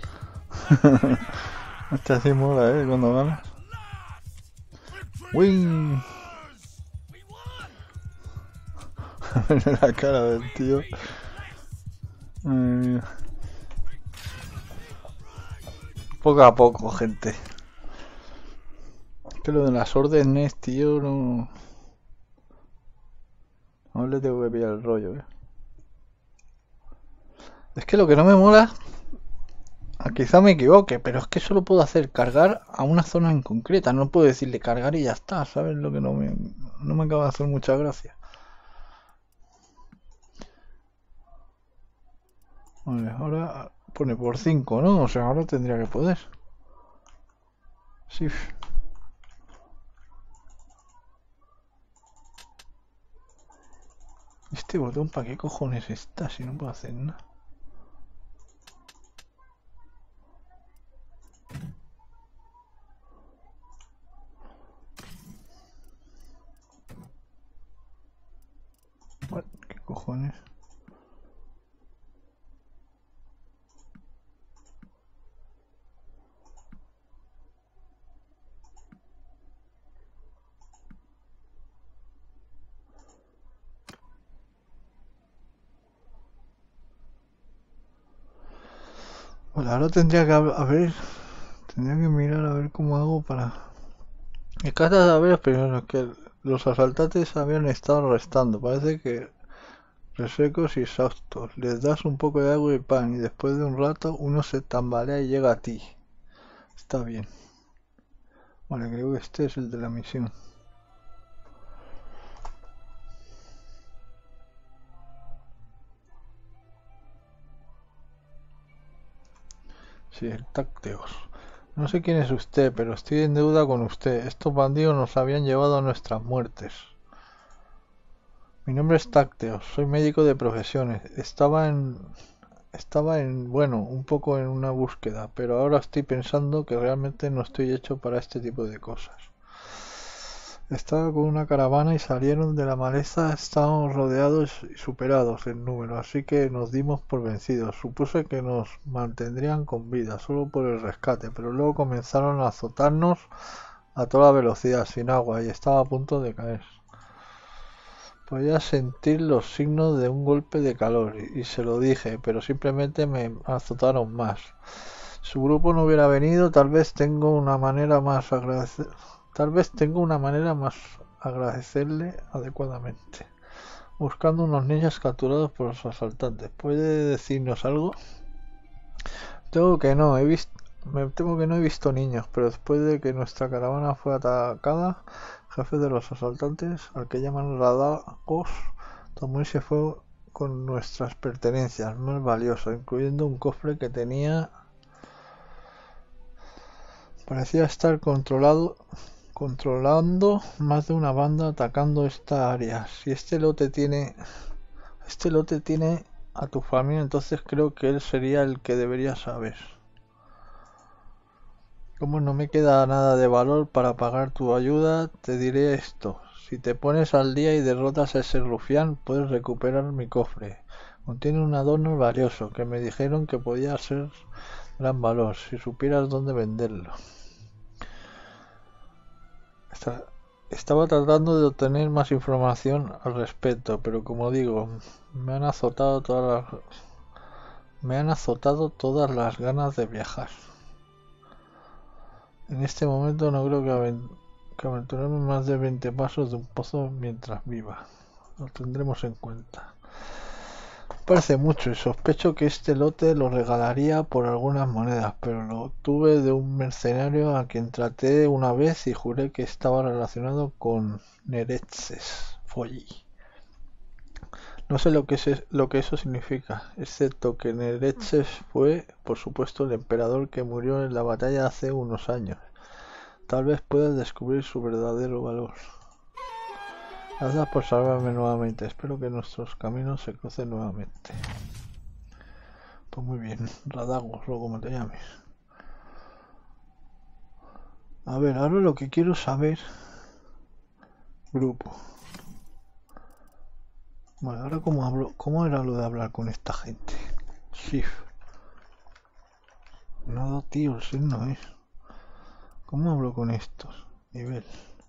Este así mola, cuando ganas. Win. La cara del tío. Poco a poco, gente. Que lo de las órdenes, tío, no... No le tengo que pillar el rollo, Es que lo que no me mola... Quizá me equivoque, pero es que solo puedo hacer cargar a una zona en concreta. No puedo decirle cargar y ya está, ¿sabes? Lo que no me acaba de hacer mucha gracia. Vale, ahora pone por 5, ¿no? O sea, ahora tendría que poder. Sí. Este botón, ¿para qué cojones está si no puedo hacer nada? ¿Qué cojones? Bueno, ahora tendría que tendría que mirar a ver cómo hago para... En casa de ver, pero es que los asaltantes habían estado restando. Parece que resecos y exhaustos. Les das un poco de agua y pan y después de un rato uno se tambalea y llega a ti. Está bien. Vale, creo que este es el de la misión. Sí, el Tácteos. No sé quién es usted, pero estoy en deuda con usted. Estos bandidos nos habían llevado a nuestras muertes. Mi nombre es Tácteos, soy médico de profesiones. Bueno, un poco en una búsqueda, pero ahora estoy pensando que realmente no estoy hecho para este tipo de cosas. Estaba con una caravana y salieron de la maleza. Estábamos rodeados y superados en número, así que nos dimos por vencidos. Supuse que nos mantendrían con vida, solo por el rescate, pero luego comenzaron a azotarnos a toda velocidad, sin agua, y estaba a punto de caer. Podía sentir los signos de un golpe de calor y se lo dije, pero simplemente me azotaron más. Si su grupo no hubiera venido, tal vez tengo una manera más agradecerle adecuadamente. Buscando unos niños capturados por los asaltantes. ¿Puede decirnos algo? Tengo que no, he visto, Me temo que no he visto niños, pero después de que nuestra caravana fue atacada, el jefe de los asaltantes, al que llaman Radagos, tomó y se fue con nuestras pertenencias más valiosas, incluyendo un cofre que parecía estar controlando más de una banda atacando esta área. Si este lote tiene a tu familia, entonces creo que él sería el que debería saber. Como no me queda nada de valor para pagar tu ayuda, te diré esto. Si te pones al día y derrotas a ese rufián, puedes recuperar mi cofre. Contiene un adorno valioso que me dijeron que podía ser gran valor si supieras dónde venderlo. Estaba tratando de obtener más información al respecto, pero como digo, me han azotado todas las ganas de viajar. En este momento no creo que aventurarme más de 20 pasos de un pozo mientras viva. Lo tendremos en cuenta. Parece mucho y sospecho que este lote lo regalaría por algunas monedas, pero lo obtuve de un mercenario a quien traté una vez y juré que estaba relacionado con Neretzes Folli. No sé lo que eso significa, excepto que Neretzes fue, por supuesto, el emperador que murió en la batalla hace unos años. Tal vez puedas descubrir su verdadero valor. Gracias por salvarme nuevamente. Espero que nuestros caminos se crucen nuevamente. Pues muy bien, Radagos, o como te llames. A ver, ahora lo que quiero saber... Grupo. Vale, ahora ¿cómo era lo de hablar con esta gente? Shift. Nada, tío, el signo es. ¿Cómo hablo con estos? Nivel.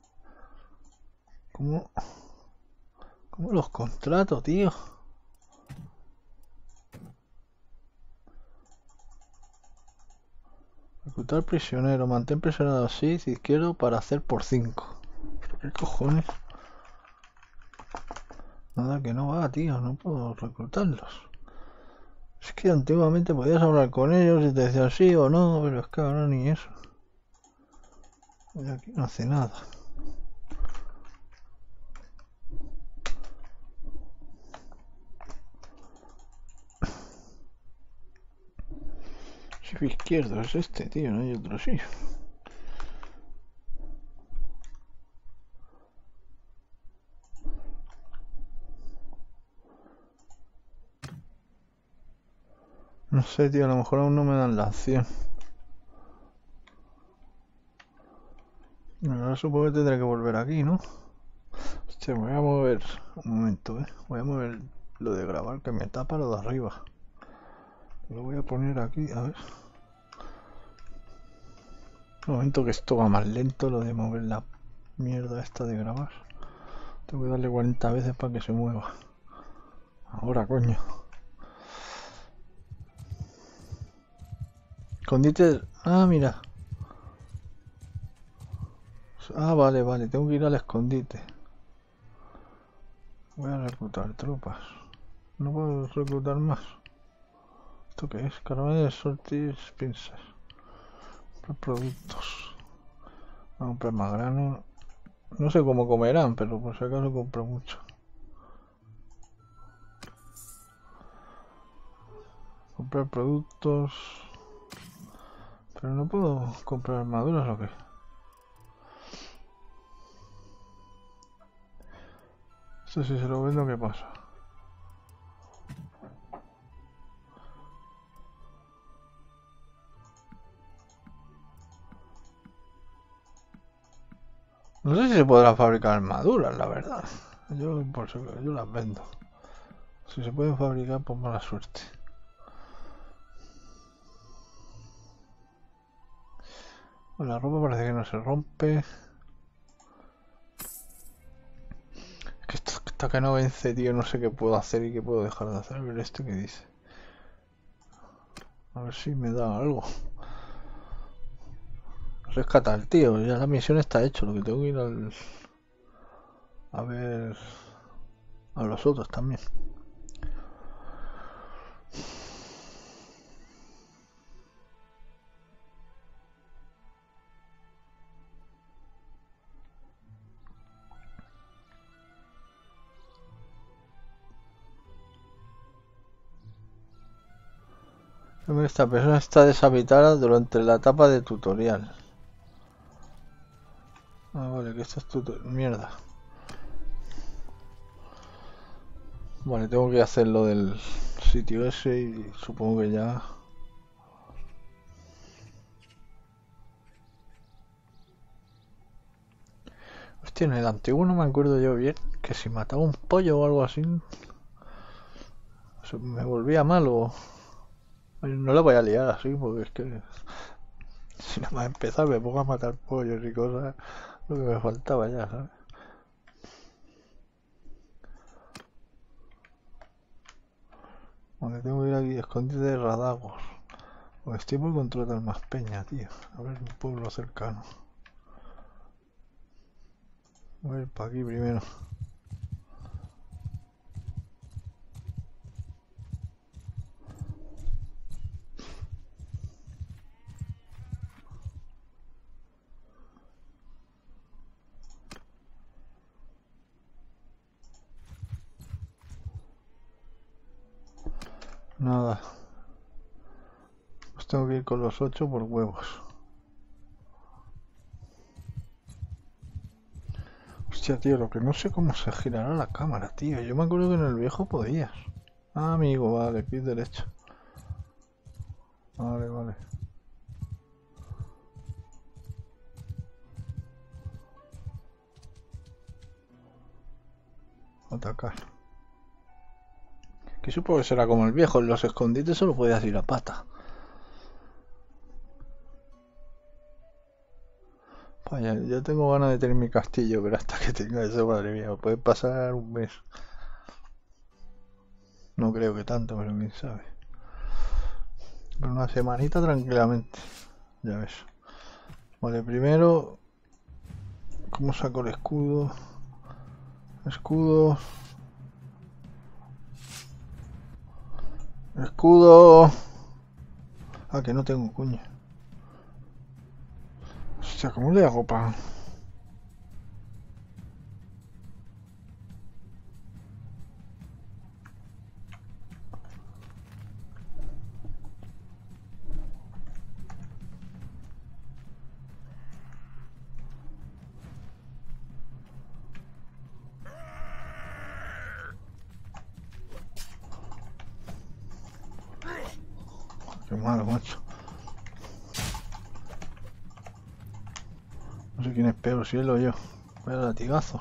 ¿Cómo los contrato, tío? Reclutar prisionero. Mantén presionado así, izquierdo para hacer por 5. ¿Qué cojones? Nada que no va, tío. No puedo reclutarlos. Es que antiguamente podías hablar con ellos y te decían sí o no, pero es que ahora ni eso. Y aquí no hace nada. Shift izquierdo es este, tío, no hay otro shift. No sé, tío, a lo mejor aún no me dan la acción. Ahora supongo que tendré que volver aquí, ¿no? Hostia, me voy a mover un momento, Voy a mover lo de grabar que me tapa lo de arriba. Lo voy a poner aquí, a ver. Un momento que esto va más lento, lo de mover la mierda esta de grabar. Tengo que darle 40 veces para que se mueva. Ahora, coño. Escondite... Ah, mira. Ah, vale, tengo que ir al escondite. Voy a reclutar tropas. No puedo reclutar más. ¿Esto qué es? Caravana de sortis pinzas. Comprar productos. Voy a comprar más grano. No sé cómo comerán, pero por si acaso compro mucho. Comprar productos. Pero no puedo comprar armaduras o qué. Esto si se lo vendo, ¿qué pasa? No sé si se podrá fabricar armaduras, la verdad. Yo las vendo. Si se pueden fabricar, pues mala suerte. Bueno, la ropa parece que no se rompe. Es que está hasta que no vence, tío, no sé qué puedo hacer y qué puedo dejar de hacer. A ver esto que dice. A ver si me da algo. Rescata al tío, ya la misión está hecha. Lo que tengo que ir a ver a los otros también. Esta persona está deshabitada durante la etapa de tutorial. Ah, vale, que esto es tutorial. Mierda. Vale, tengo que hacer lo del sitio ese y supongo que ya... Hostia, en el antiguo no me acuerdo yo bien que si mataba un pollo o algo así me volvía malo. No la voy a liar así porque es que si nada más empezar me pongo a matar pollos y cosas, lo que me faltaba ya, ¿sabes? Vale, tengo que ir aquí, escondite de Radagos. Pues estoy por contratar más peña, tío. A ver, un pueblo cercano. Voy a ir para aquí primero. Nada. Pues tengo que ir con los 8 por huevos. Hostia, tío, lo que no sé cómo se girará la cámara, tío. Yo me acuerdo que en el viejo podías. Ah, amigo, vale, clic derecho. Vale, vale. Atacar. Que supongo que será como el viejo. En los escondites solo podías ir a pata. Vaya, yo tengo ganas de tener mi castillo, pero hasta que tenga eso, madre mía, puede pasar un mes. No creo que tanto, pero quién sabe. Pero una semanita tranquilamente. Ya ves. Vale, primero... ¿Cómo saco el escudo? Escudo... Escudo... Ah, que no tengo cuña. Hostia, ¿cómo le hago para...? Qué malo, macho. No sé quién es peor, si él o yo. Vaya latigazos.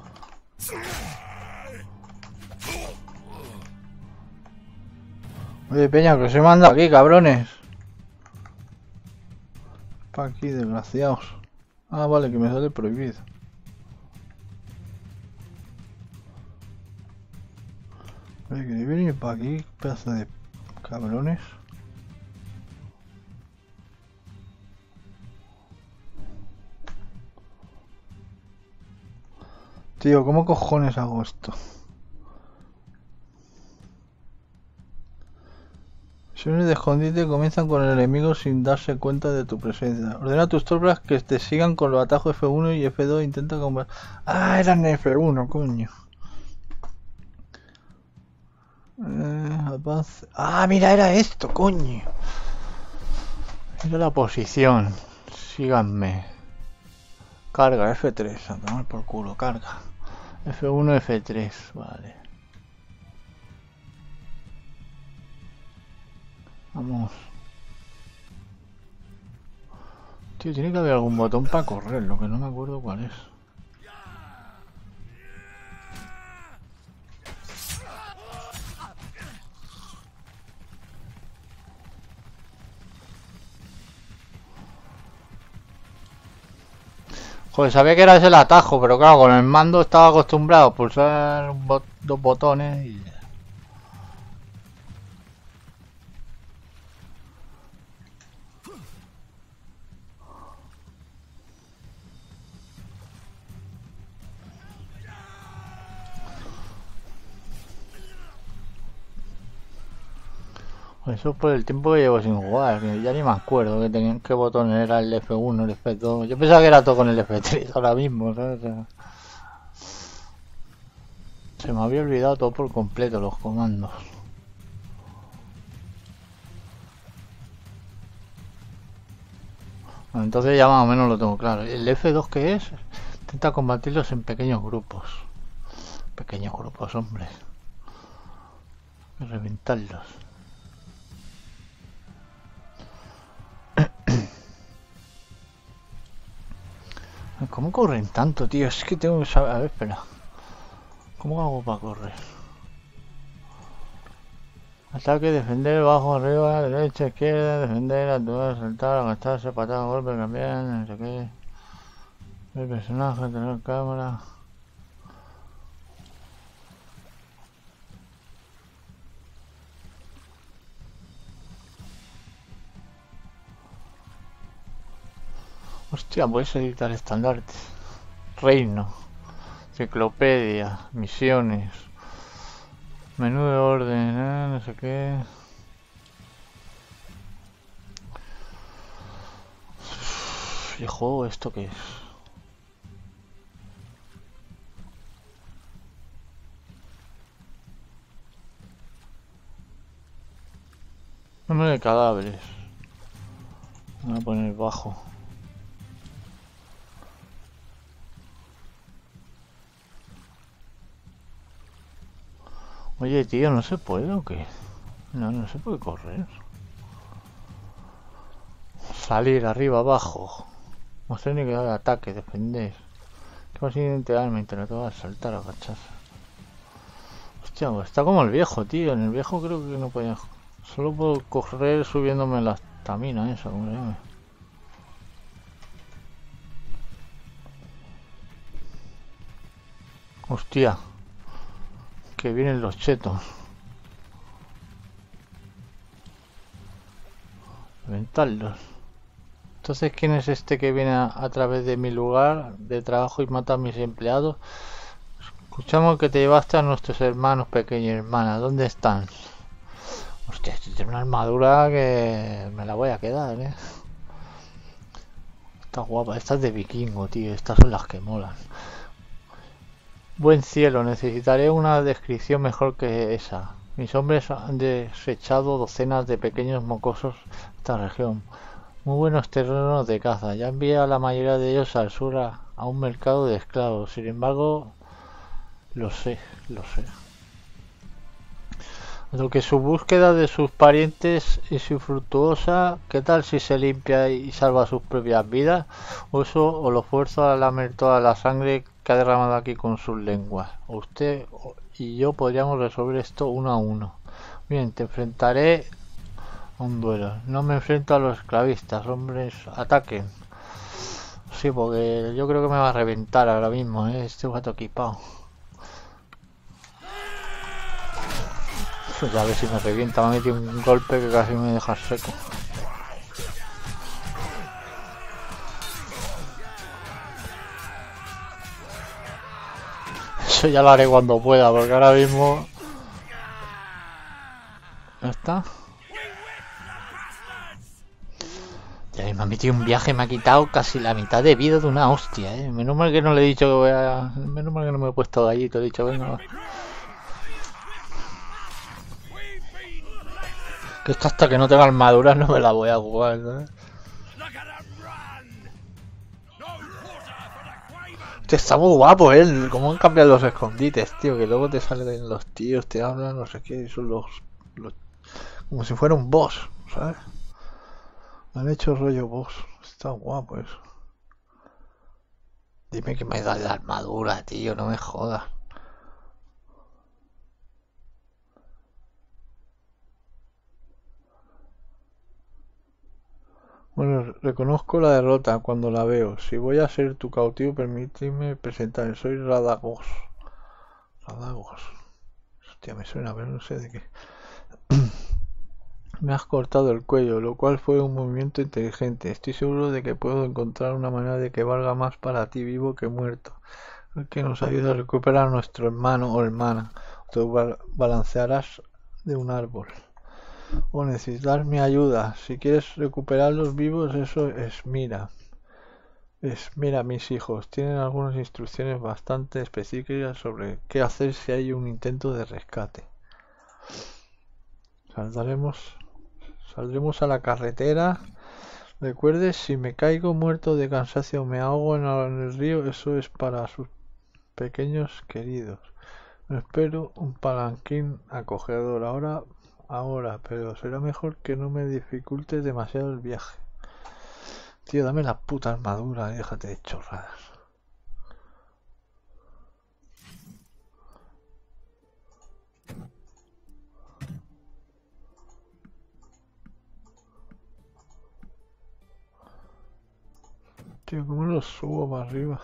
Oye, peña, que os he mandado aquí, cabrones. Pa' aquí, desgraciados. Ah, vale, que me sale prohibido. Oye, ¿queréis venir para aquí, pedazo de cabrones? Tío, ¿cómo cojones hago esto? Misiones de escondite comienzan con el enemigo sin darse cuenta de tu presencia. Ordena a tus tropas que te sigan con los atajos F1 y F2. Intenta combatir. Ah, eran F1, coño. Avance. Ah, mira, era esto, coño. Era la posición. Síganme. Carga, F3. A tomar por culo, carga. F1, F3, vale. Vamos. Tío, tiene que haber algún botón para correr, lo que no me acuerdo cuál es. Joder, sabía que era ese el atajo, pero claro, con el mando estaba acostumbrado a pulsar dos botones y... Eso por el tiempo que llevo sin jugar, que ya ni me acuerdo que tenían qué botón era el F1, el F2. Yo pensaba que era todo con el F3 ahora mismo, ¿sabes? Se me había olvidado todo por completo los comandos. Bueno, entonces ya más o menos lo tengo claro. ¿El F2 qué es? Intenta combatirlos en pequeños grupos. Pequeños grupos, hombre. Y reventarlos. ¿Cómo corren tanto, tío? Es que tengo que saber... A ver, espera. ¿Cómo hago para correr? Ataque, defender, bajo, arriba, derecha, izquierda, defender, actuar, saltar, agacharse, patada, golpe, cambiar, no sé qué. El personaje, tener cámara. Hostia, puedes editar estandartes. Reino. Enciclopedia. Misiones. Menú de orden, no sé qué. ¿Y juego esto qué es? Número de cadáveres. Voy a poner bajo. Oye, tío, ¿no se puede o qué? No se puede correr. Salir, arriba, abajo. Mostrar técnica de ataque, defender. ¿Qué va a ser arma? Interactuar, saltar, agacharse. Hostia, pues está como el viejo, tío. En el viejo creo que no podía... Solo puedo correr subiéndome la estamina, eso, como se llama. Hostia. Que vienen los chetos. Reventarlos. Entonces, ¿quién es este que viene a través de mi lugar de trabajo y mata a mis empleados? Escuchamos que te llevaste a nuestros hermanos pequeños y hermanas. ¿Dónde están? Hostia, este tiene una armadura que me la voy a quedar, ¿eh? Está guapa. Esta es de vikingo, tío. Estas son las que molan. Buen cielo, necesitaré una descripción mejor que esa. Mis hombres han desechado docenas de pequeños mocosos de esta región. Muy buenos terrenos de caza. Ya envié a la mayoría de ellos al sur a un mercado de esclavos. Sin embargo, lo sé. Lo que su búsqueda de sus parientes es infructuosa, ¿qué tal si se limpia y salva sus propias vidas? O lo fuerzo a lamer toda la sangre que ha derramado aquí con sus lenguas. Usted y yo podríamos resolver esto uno a uno. Bien, te enfrentaré a un duelo. No me enfrento a los esclavistas, hombres, ataquen. Sí, porque yo creo que me va a reventar ahora mismo, ¿eh? Este gato equipado. Pues a ver si me revienta, me ha metido un golpe que casi me deja seco. Eso ya lo haré cuando pueda, porque ahora mismo... ¿Ya está? Ya me ha metido un viaje, me ha quitado casi la mitad de vida de una hostia, ¿eh? Menos mal que no le he dicho que voy a... Menos mal que no me he puesto gallito, he dicho, venga, va. Que esto hasta que no tenga armadura no me la voy a jugar, ¿sabes? Este está muy guapo, ¿eh? Cómo han cambiado los escondites, tío. Que luego te salen los tíos, te hablan, no sé qué. Son los... Como si fuera un boss, ¿sabes? Han hecho rollo boss. Está guapo eso. Dime que me da la armadura, tío. No me jodas. Bueno, reconozco la derrota cuando la veo. Si voy a ser tu cautivo, permíteme presentar. Soy Radagos. Radagos. Hostia, me suena, pero no sé de qué. Me has cortado el cuello, lo cual fue un movimiento inteligente. Estoy seguro de que puedo encontrar una manera de que valga más para ti vivo que muerto. El que nos ayude a recuperar a nuestro hermano o hermana. Te balancearás de un árbol. O necesitar mi ayuda. Si quieres recuperarlos vivos, eso es mira. Mira, mis hijos, tienen algunas instrucciones bastante específicas sobre qué hacer si hay un intento de rescate. Saldremos a la carretera. Recuerde, si me caigo muerto de cansancio o me ahogo en el río, eso es para sus pequeños queridos. Me espero un palanquín acogedor ahora, pero será mejor que no me dificulte demasiado el viaje. Tío, dame la puta armadura y déjate de chorradas. Tío, ¿cómo los subo para arriba?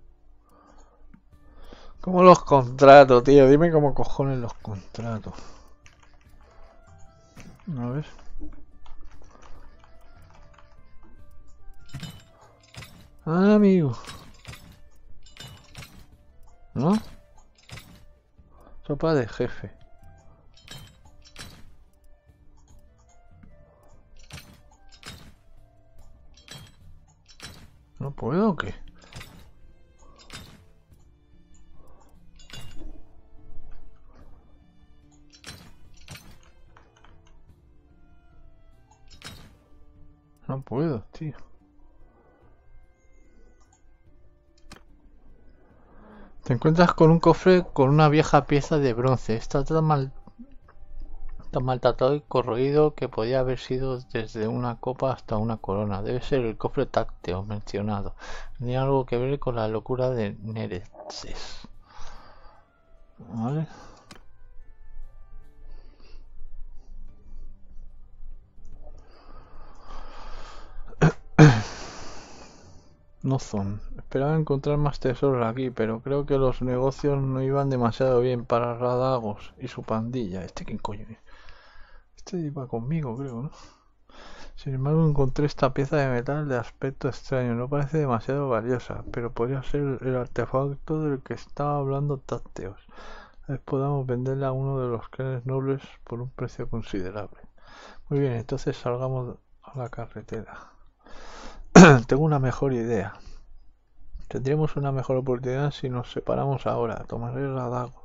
¿Cómo los contrato, tío? Dime cómo cojones los contrato. A ver. Ah, amigo. ¿No? Sopa de jefe. ¿No puedo o qué? No puedo, tío. Te encuentras con un cofre con una vieja pieza de bronce. Está tan maltratado y corroído que podía haber sido desde una copa hasta una corona. Debe ser el cofre tácteo mencionado. Tenía algo que ver con la locura de Neretzes. ¿Vale? No son. Esperaba encontrar más tesoros aquí, pero creo que los negocios no iban demasiado bien para Radagos y su pandilla. ¿Este quién coño es? Este iba conmigo, creo, ¿no? Sin embargo, encontré esta pieza de metal de aspecto extraño. No parece demasiado valiosa, pero podría ser el artefacto del que estaba hablando Tácteos. Tal vez podamos venderla a uno de los clanes nobles por un precio considerable. Muy bien, entonces salgamos a la carretera. Tengo una mejor idea. Tendremos una mejor oportunidad si nos separamos ahora. Tomaré el Radago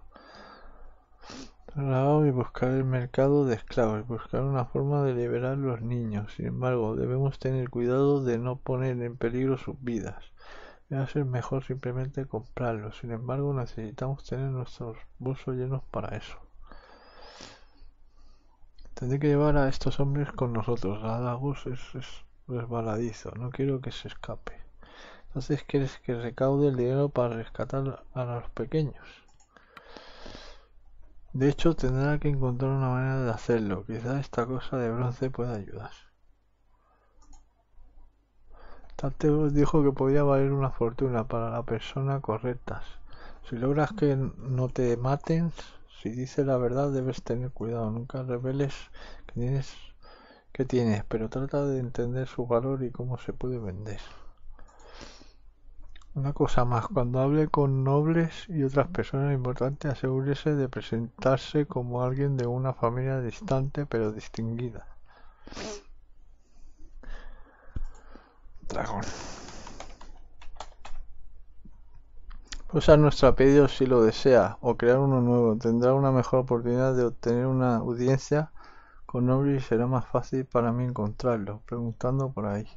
y buscar el mercado de esclavos. Buscar una forma de liberar los niños. Sin embargo, debemos tener cuidado de no poner en peligro sus vidas. Va a ser mejor simplemente comprarlos. Sin embargo, necesitamos tener nuestros bolsos llenos para eso. Tendré que llevar a estos hombres con nosotros. Radagos es resbaladizo. No quiero que se escape. Entonces, ¿quieres que recaude el dinero para rescatar a los pequeños? De hecho, tendrá que encontrar una manera de hacerlo. Quizá esta cosa de bronce pueda ayudar. Tácteos dijo que podía valer una fortuna para la persona correcta. Si logras que no te maten, si dices la verdad, debes tener cuidado. Nunca reveles que tienes, pero trata de entender su valor y cómo se puede vender. Una cosa más, cuando hable con nobles y otras personas importantes, asegúrese de presentarse como alguien de una familia distante pero distinguida. Dragón. Usar nuestro apellido si lo desea, o crear uno nuevo. Tendrá una mejor oportunidad de obtener una audiencia con nobles y será más fácil para mí encontrarlo, preguntando por ahí.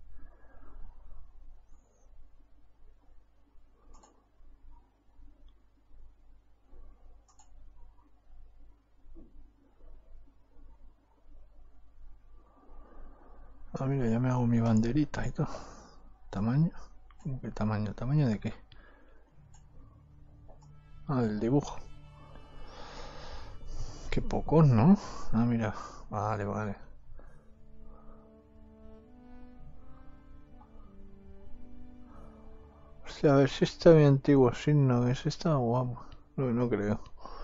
Ah, mira, ya me hago mi banderita y todo. ¿Tamaño? ¿Cómo que tamaño? ¿Tamaño de qué? Ah, del dibujo. Qué pocos, ¿no? Ah, mira. Vale, vale. Sí, a ver si está bien antiguo signo, que ese está guapo. No, no creo.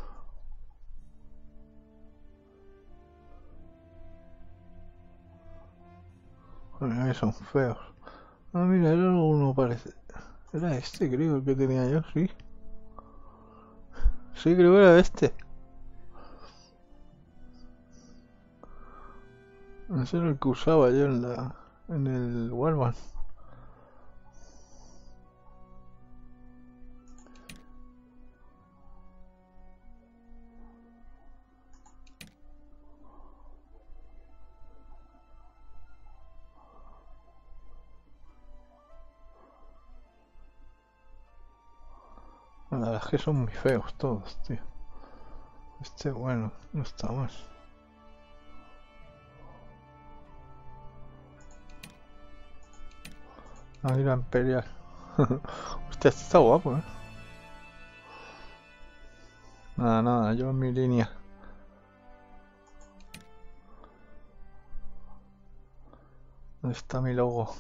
Bueno, que son feos. Ah, mira, era uno parece. Era este, creo, el que tenía yo, sí. Sí, creo que era este. Ese era el que usaba yo en el Warband. La verdad es que son muy feos todos, tío. Este, bueno, no está mal. Ah, la Imperial. Hostia, este está guapo, Nada, nada, yo en mi línea. ¿Dónde está mi logo?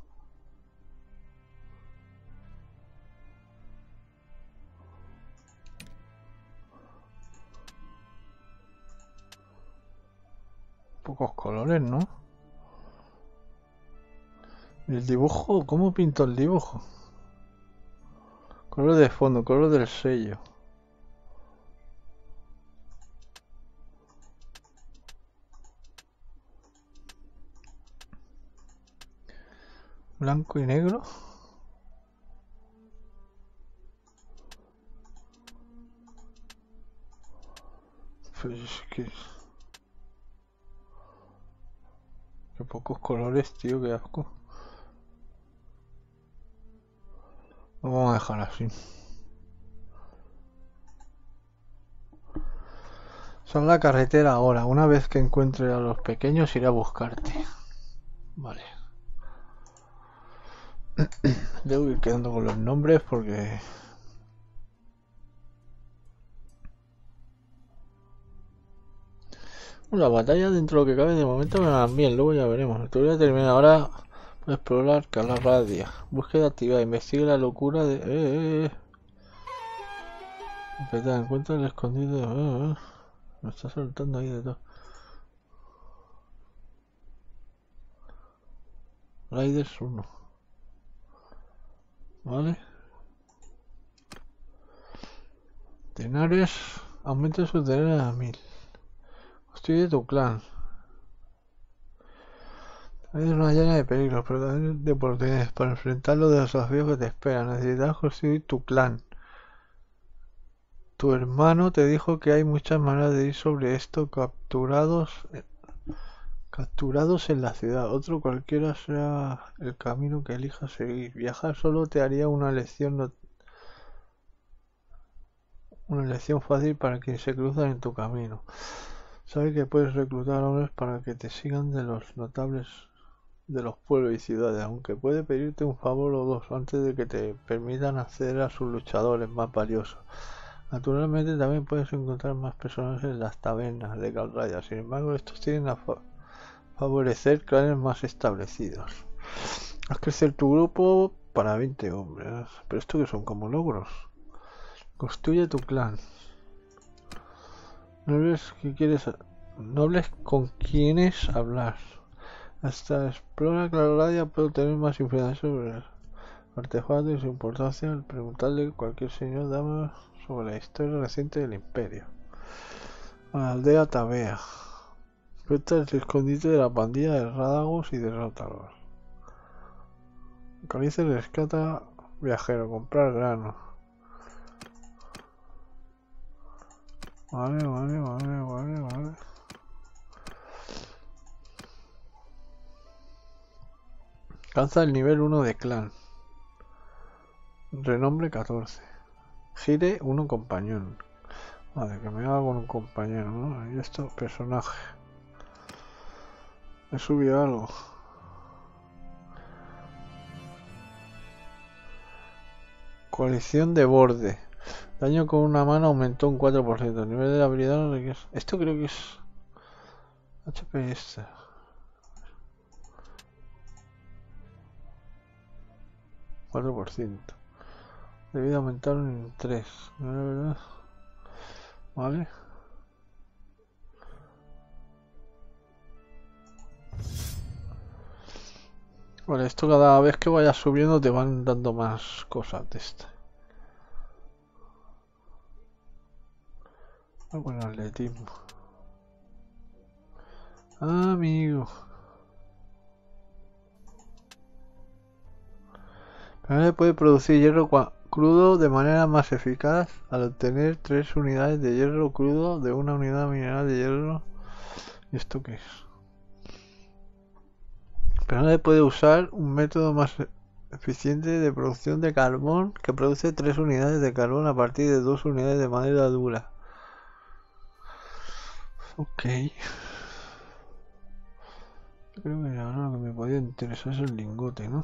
Pocos colores, ¿no? El dibujo, ¿cómo pinto el dibujo? Color de fondo, color del sello. Blanco y negro. Pues es que... Qué pocos colores, tío, qué asco. Lo vamos a dejar así. Son la carretera ahora. Una vez que encuentre a los pequeños iré a buscarte. Vale. Debo ir quedando con los nombres porque... La batalla dentro de lo que cabe de momento me van bien, luego ya veremos. Te voy a terminar ahora. Voy a explorar Calarradia. Búsqueda activada. Investigue la locura de... Encuentra el escondido. Me está soltando ahí de todo. Raiders 1. Vale. Tenares. Aumenta su tenares a 1000. Construye tu clan. Hay una llena de peligros, pero también de oportunidades para enfrentar los desafíos que te esperan. Necesitas construir tu clan. Tu hermano te dijo que hay muchas maneras de ir sobre esto capturados en la ciudad. Otro cualquiera sea el camino que elijas seguir. Viajar solo te haría una elección fácil para quienes se cruzan en tu camino. Sabe que puedes reclutar hombres para que te sigan de los notables de los pueblos y ciudades, aunque puede pedirte un favor o dos antes de que te permitan acceder a sus luchadores más valiosos. Naturalmente también puedes encontrar más personas en las tabernas de Calraya, sin embargo estos tienden a favorecer clanes más establecidos. Haz crecer tu grupo para 20 hombres, pero esto que son como logros. Construye tu clan. Nobles con quienes hablar. Hasta explora Claradia puede tener más influencia sobre el artefacto y su importancia al preguntarle a cualquier señor dama sobre la historia reciente del imperio. A la aldea Tabea. Encuentra el escondite de la pandilla de Rádagos y derrótalos. Localiza y rescata viajero, comprar grano. Vale. Alcanza el nivel 1 de clan. Renombre 14. Gire 1 compañón. Vale, que me haga con un compañero, ¿no? Y esto, personaje. He subido algo. Coalición de borde. Daño con una mano aumentó un 4%. El nivel de la habilidad no requiere... Esto creo que es... HPS. 4%. Debido aumentar en 3. Vale. Vale, esto cada vez que vayas subiendo te van dando más cosas de esta. Bueno, atletismo. Ah, amigo. Ahora puede producir hierro crudo de manera más eficaz al obtener 3 unidades de hierro crudo de una unidad mineral de hierro. ¿Y esto qué es? Pero ahora puede usar un método más eficiente de producción de carbón que produce 3 unidades de carbón a partir de 2 unidades de madera dura. Ok. Creo que ahora lo que me podría interesar es el lingote, ¿no?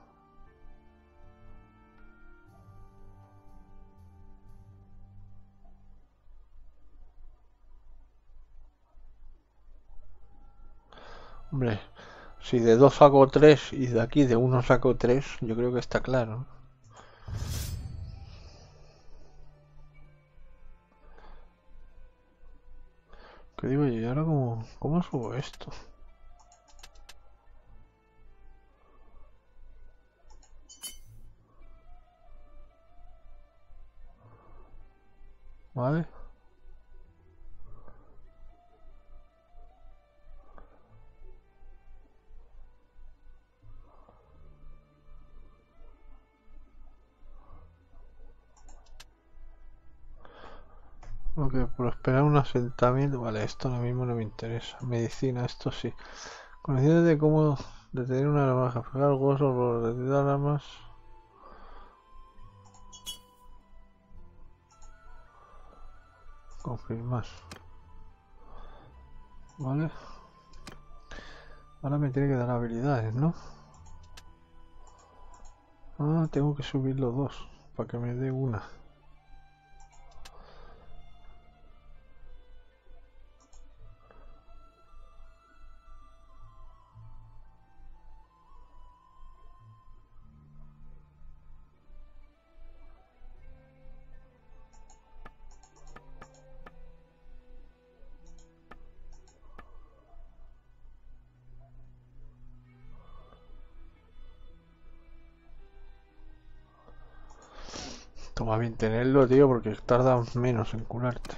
Hombre, si de 2 saco 3 y de aquí de 1 saco 3, yo creo que está claro. ¿Qué digo yo? ¿Y ahora cómo subo esto? ¿Vale? Ok, prosperar un asentamiento. Vale, esto ahora mismo no me interesa. Medicina, esto sí. Conocimiento de cómo detener una navaja, pegar huesos, por retirar armas. Confirmar. Vale. Ahora me tiene que dar habilidades, ¿no? Ah, tengo que subir los dos para que me dé una. Toma bien tenerlo, tío, porque tarda menos en curarte.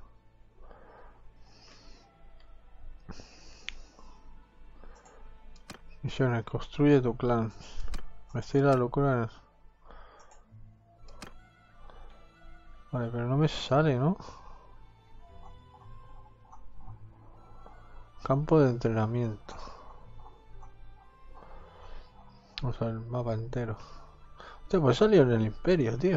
Misiones, construye tu clan. Me estoy la locura. Vale, pero no me sale, ¿no? Campo de entrenamiento. Vamos a ver el mapa entero. Hostia, pues salió en el Imperio, tío.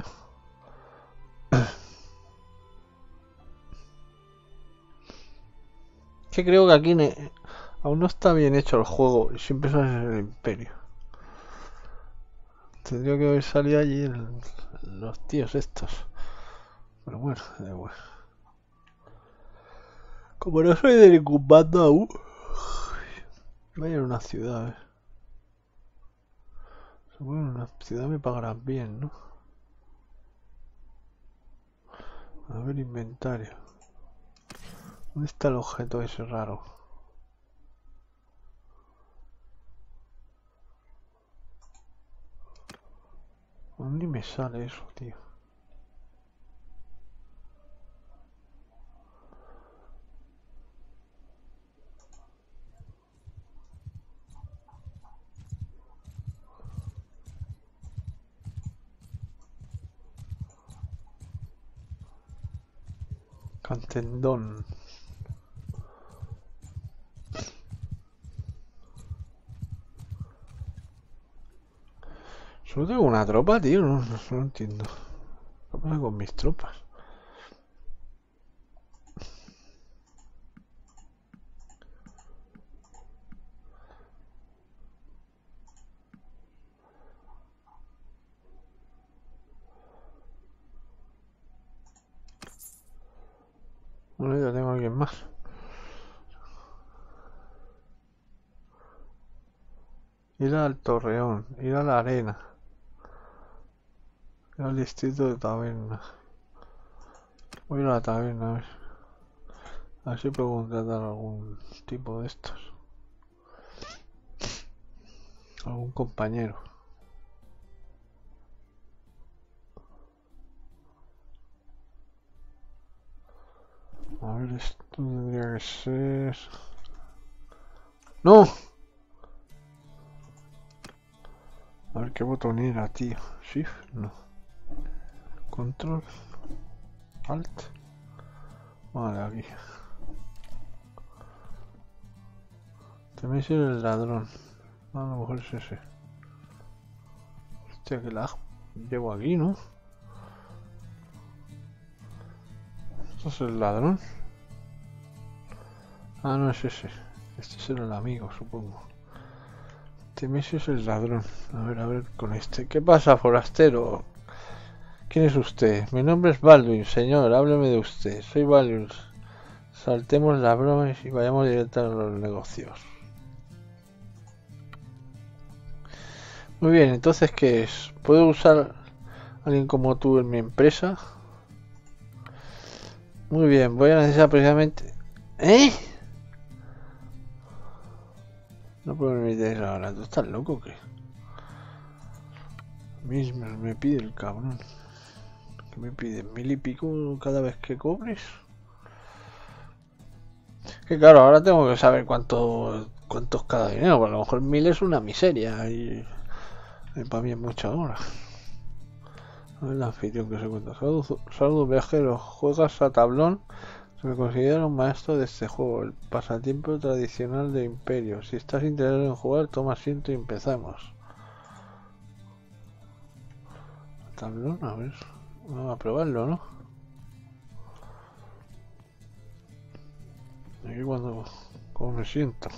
Que creo que aquí aún no está bien hecho el juego y siempre sale en el Imperio. Tendría que haber salido allí los tíos estos. Pero bueno, da igual. Como no soy de ningún bando aún, voy a ir a una ciudad, Seguro en una ciudad me pagarán bien, ¿no? A ver, inventario. ¿Dónde está el objeto ese raro? ¿Dónde me sale eso, tío? Cantendón. Solo tengo una tropa, tío. No entiendo. ¿Qué pasa con mis tropas? Bueno, ya tengo a alguien más. Ir al Torreón. Ir a la arena. Era el distrito de taberna. Voy a ir a la taberna, a ver. A ver si puedo contratar algún tipo de estos. Algún compañero. A ver, esto tendría que ser... ¡No! A ver qué botón era, tío. Shift, no. Control. Alt. Vale, aquí. También es el ladrón. A lo mejor es ese. Hostia, que lag llevo aquí, ¿no? ¿Esto es el ladrón? Ah, no es ese. Este es el amigo, supongo. Temesio es el ladrón. A ver, con este. ¿Qué pasa, forastero? ¿Quién es usted? Mi nombre es Baldwin, señor. Hábleme de usted. Soy Baldwin. Saltemos las bromas y vayamos directo a los negocios. Muy bien, entonces, ¿qué es? ¿Puedo usar a alguien como tú en mi empresa? Muy bien, voy a necesitar precisamente... ¿Eh? No puedo permitir ahora. ¿Tú estás loco o qué? Mismo me pide el cabrón. ¿Qué me pide? ¿1000 y pico cada vez que cobres? Que claro, ahora tengo que saber cuántos cada dinero. Porque a lo mejor 1000 es una miseria. Y para mí es mucha hora. A ver el anfitrión que se cuenta. Saludos viajeros. ¿Juegas a tablón? Se me considera un maestro de este juego, el pasatiempo tradicional de Imperio. Si estás interesado en jugar, toma asiento y empezamos. Tablón, a ver. Vamos a probarlo, ¿no? Aquí cuando... ¿Cómo me siento?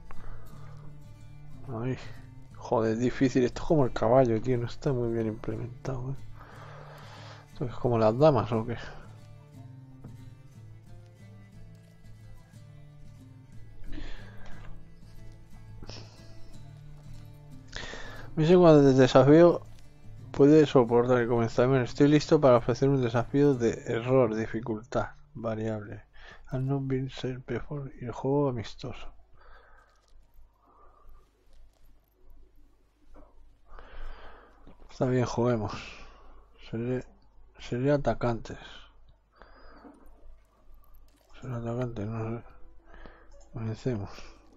Ay. Joder, es difícil. Esto es como el caballo, tío. No está muy bien implementado, ¿eh? Esto es como las damas, ¿o qué? Me dice cuando el desafío puede soportar el comenzamiento. Estoy listo para ofrecer un desafío de error, dificultad, variable. I've not been set before. Y el juego amistoso. Está bien, juguemos. Sería atacantes. Será atacantes, no sé. Comencemos.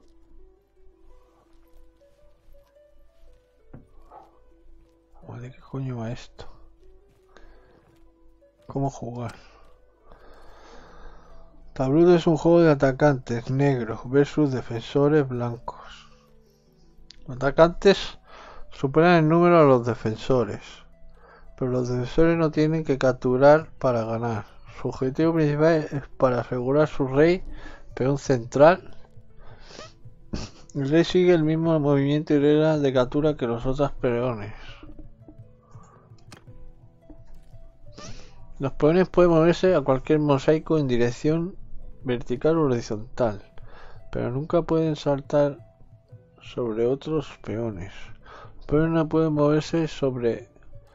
¿De qué coño va esto? ¿Cómo jugar? Tablero es un juego de atacantes negros versus defensores blancos. Los atacantes superan en número a los defensores, pero los defensores no tienen que capturar para ganar. Su objetivo principal es para asegurar su rey, peón central. El rey sigue el mismo movimiento y reglas de captura que los otros peones. Los peones pueden moverse a cualquier mosaico en dirección vertical o horizontal, pero nunca pueden saltar sobre otros peones. Los peones no pueden moverse sobre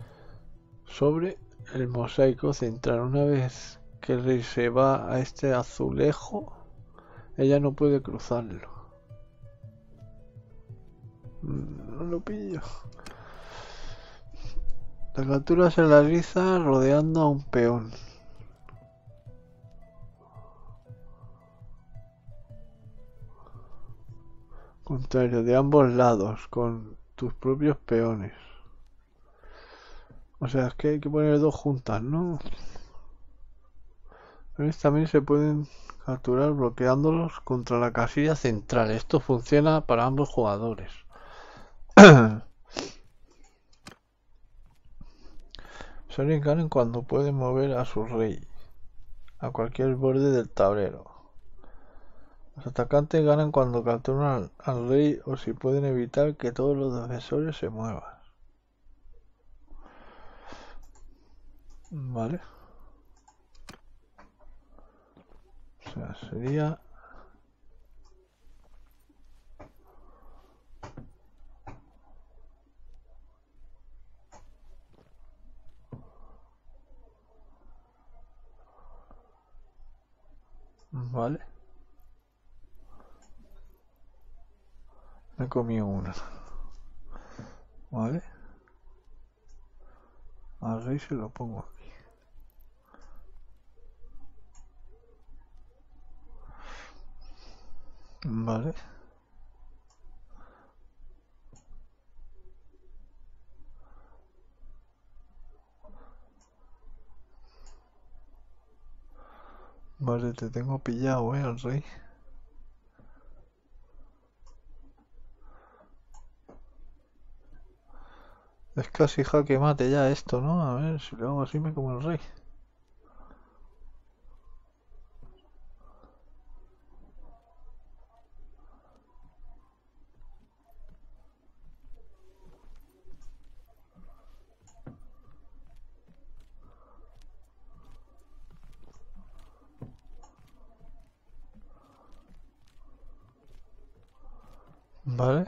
el mosaico central. Una vez que el rey se va a este azulejo, ella no puede cruzarlo. No lo pillo. La captura se realiza rodeando a un peón. Contrario, de ambos lados, con tus propios peones. O sea, es que hay que poner dos juntas, ¿no? Peones también se pueden capturar bloqueándolos contra la casilla central. Esto funciona para ambos jugadores. Solo ganan cuando pueden mover a su rey a cualquier borde del tablero. Los atacantes ganan cuando capturan al rey o si pueden evitar que todos los defensores se muevan. Vale. O sea, sería... Vale. Me he comido una. Vale. Al rey se lo pongo aquí. Vale. Vale, te tengo pillado, al rey. Es casi jaque mate ya esto, ¿no? A ver, si lo hago así me como el rey. Vale.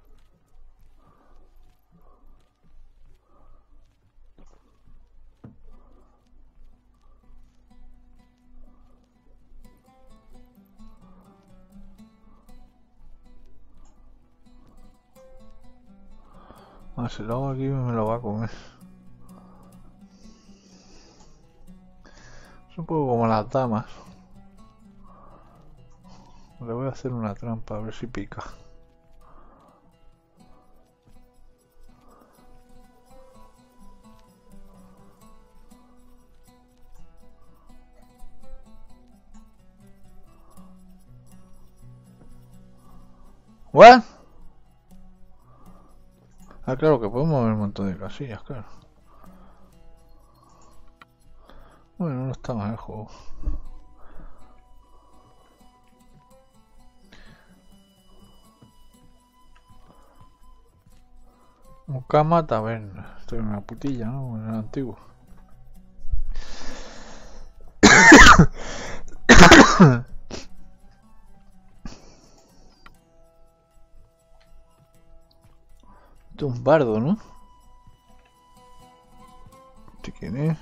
Ah, si lo hago aquí me lo va a comer. Es un poco como las damas. Le voy a hacer una trampa a ver si pica. ¿What? Ah, claro que podemos mover un montón de casillas, claro. Bueno, no está mal el juego. Mucama taberna. Estoy en una putilla, ¿no? En el antiguo. Esto es un bardo, ¿no? ¿Este quién es?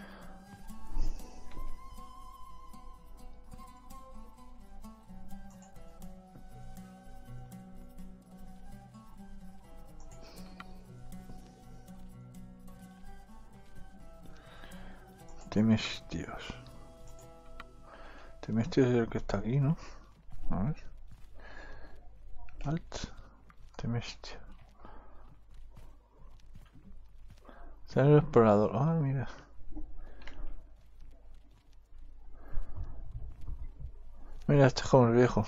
Temestios. Temestios es el que está aquí, ¿no? A ver. Alt. Temestio. Ser el explorador. Ah, mira. Mira, este joven viejo.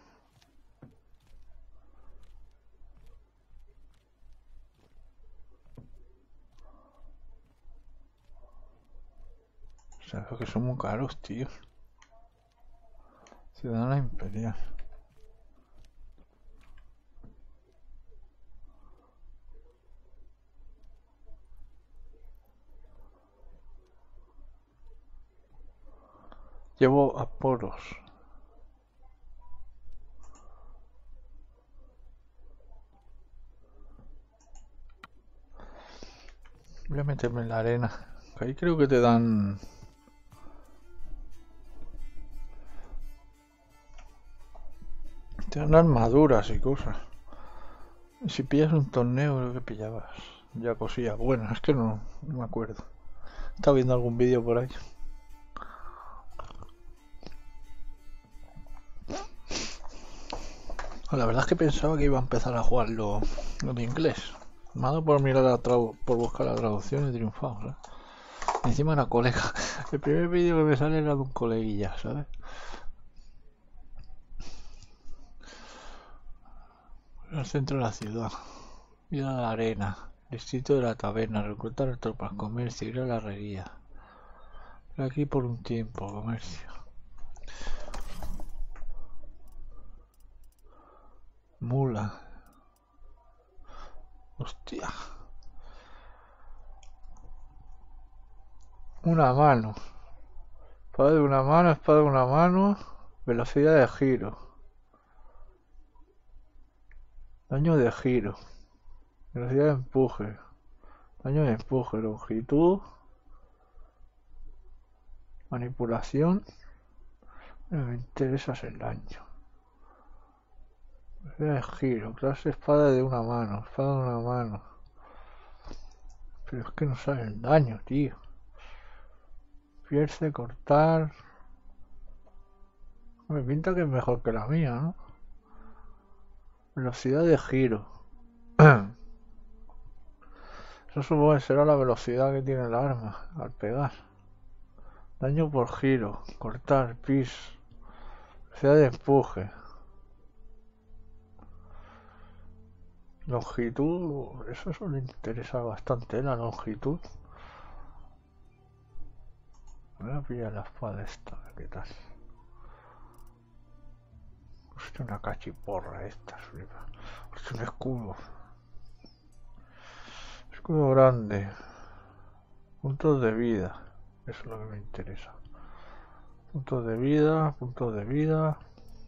O sea, que son muy caros, tío. Ciudadana imperial. Llevo a poros. Voy a meterme en la arena. Ahí creo que te dan... Te dan armaduras y cosas. Si pillas un torneo, creo que pillabas ya cosillas. Bueno, es que no me acuerdo. Estaba viendo algún vídeo por ahí. La verdad es que pensaba que iba a empezar a jugarlo en inglés. Me ha dado por mirar por buscar la traducción y triunfado, ¿sabes? Encima era colega. El primer vídeo que me sale era de un coleguilla, ¿sabes? El centro de la ciudad. Ir a la arena. Distrito de la taberna. Reclutar tropas. Comercio. Ir a la herrería. Aquí por un tiempo. Comercio. Mula. Hostia. Una mano. Espada de una mano, espada de una mano. Velocidad de giro. Daño de giro. Velocidad de empuje. Daño de empuje. Longitud. Manipulación. No me interesa el daño. Velocidad de giro, clase espada de una mano, espada de una mano. Pero es que no sale el daño, tío. Pierce, cortar. Me pinta que es mejor que la mía, ¿no? Velocidad de giro. Eso supongo que será la velocidad que tiene el arma al pegar. Daño por giro, cortar, pis. Velocidad de empuje. Longitud, eso suele interesar bastante, la longitud. Voy a pillar la espada esta, ¿qué tal? Hostia, una cachiporra esta, flipa. Hostia, un escudo. Escudo grande. Puntos de vida. Eso es lo que me interesa. Puntos de vida, puntos de vida.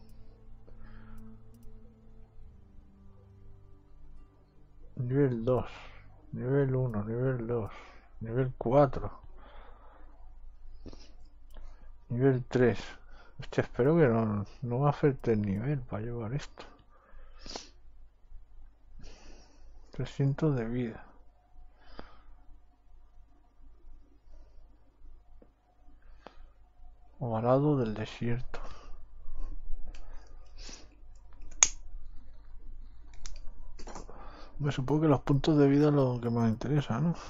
Nivel 2. Nivel 1, nivel 2. Nivel 4. Nivel 3. Hostia, espero que no me afecte el nivel para llevar esto. 300 de vida. Ovalado del desierto. Me supongo que los puntos de vida es lo que más interesa, ¿no?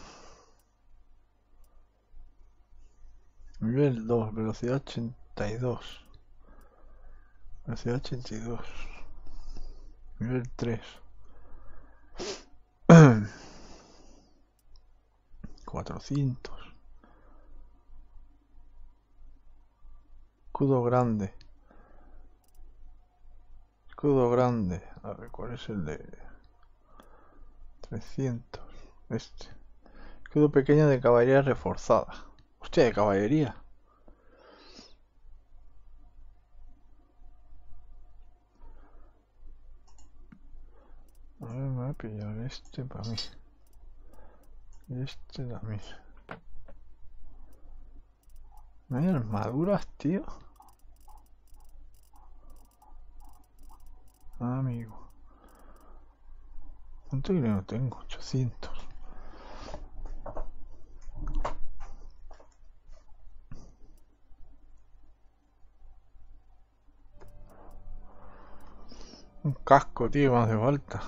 Nivel 2, velocidad 82. Velocidad 82. Nivel 3. 400. Escudo grande. Escudo grande. A ver, ¿cuál es el de 300? Este. Escudo pequeño de caballería reforzada. Hostia, de caballería. A ver, me voy a pillar este para mí. Y este también. ¿No hay armaduras, tío? Ah, amigo. ¿Cuánto dinero tengo? 800. Un casco, tío, me hace falta.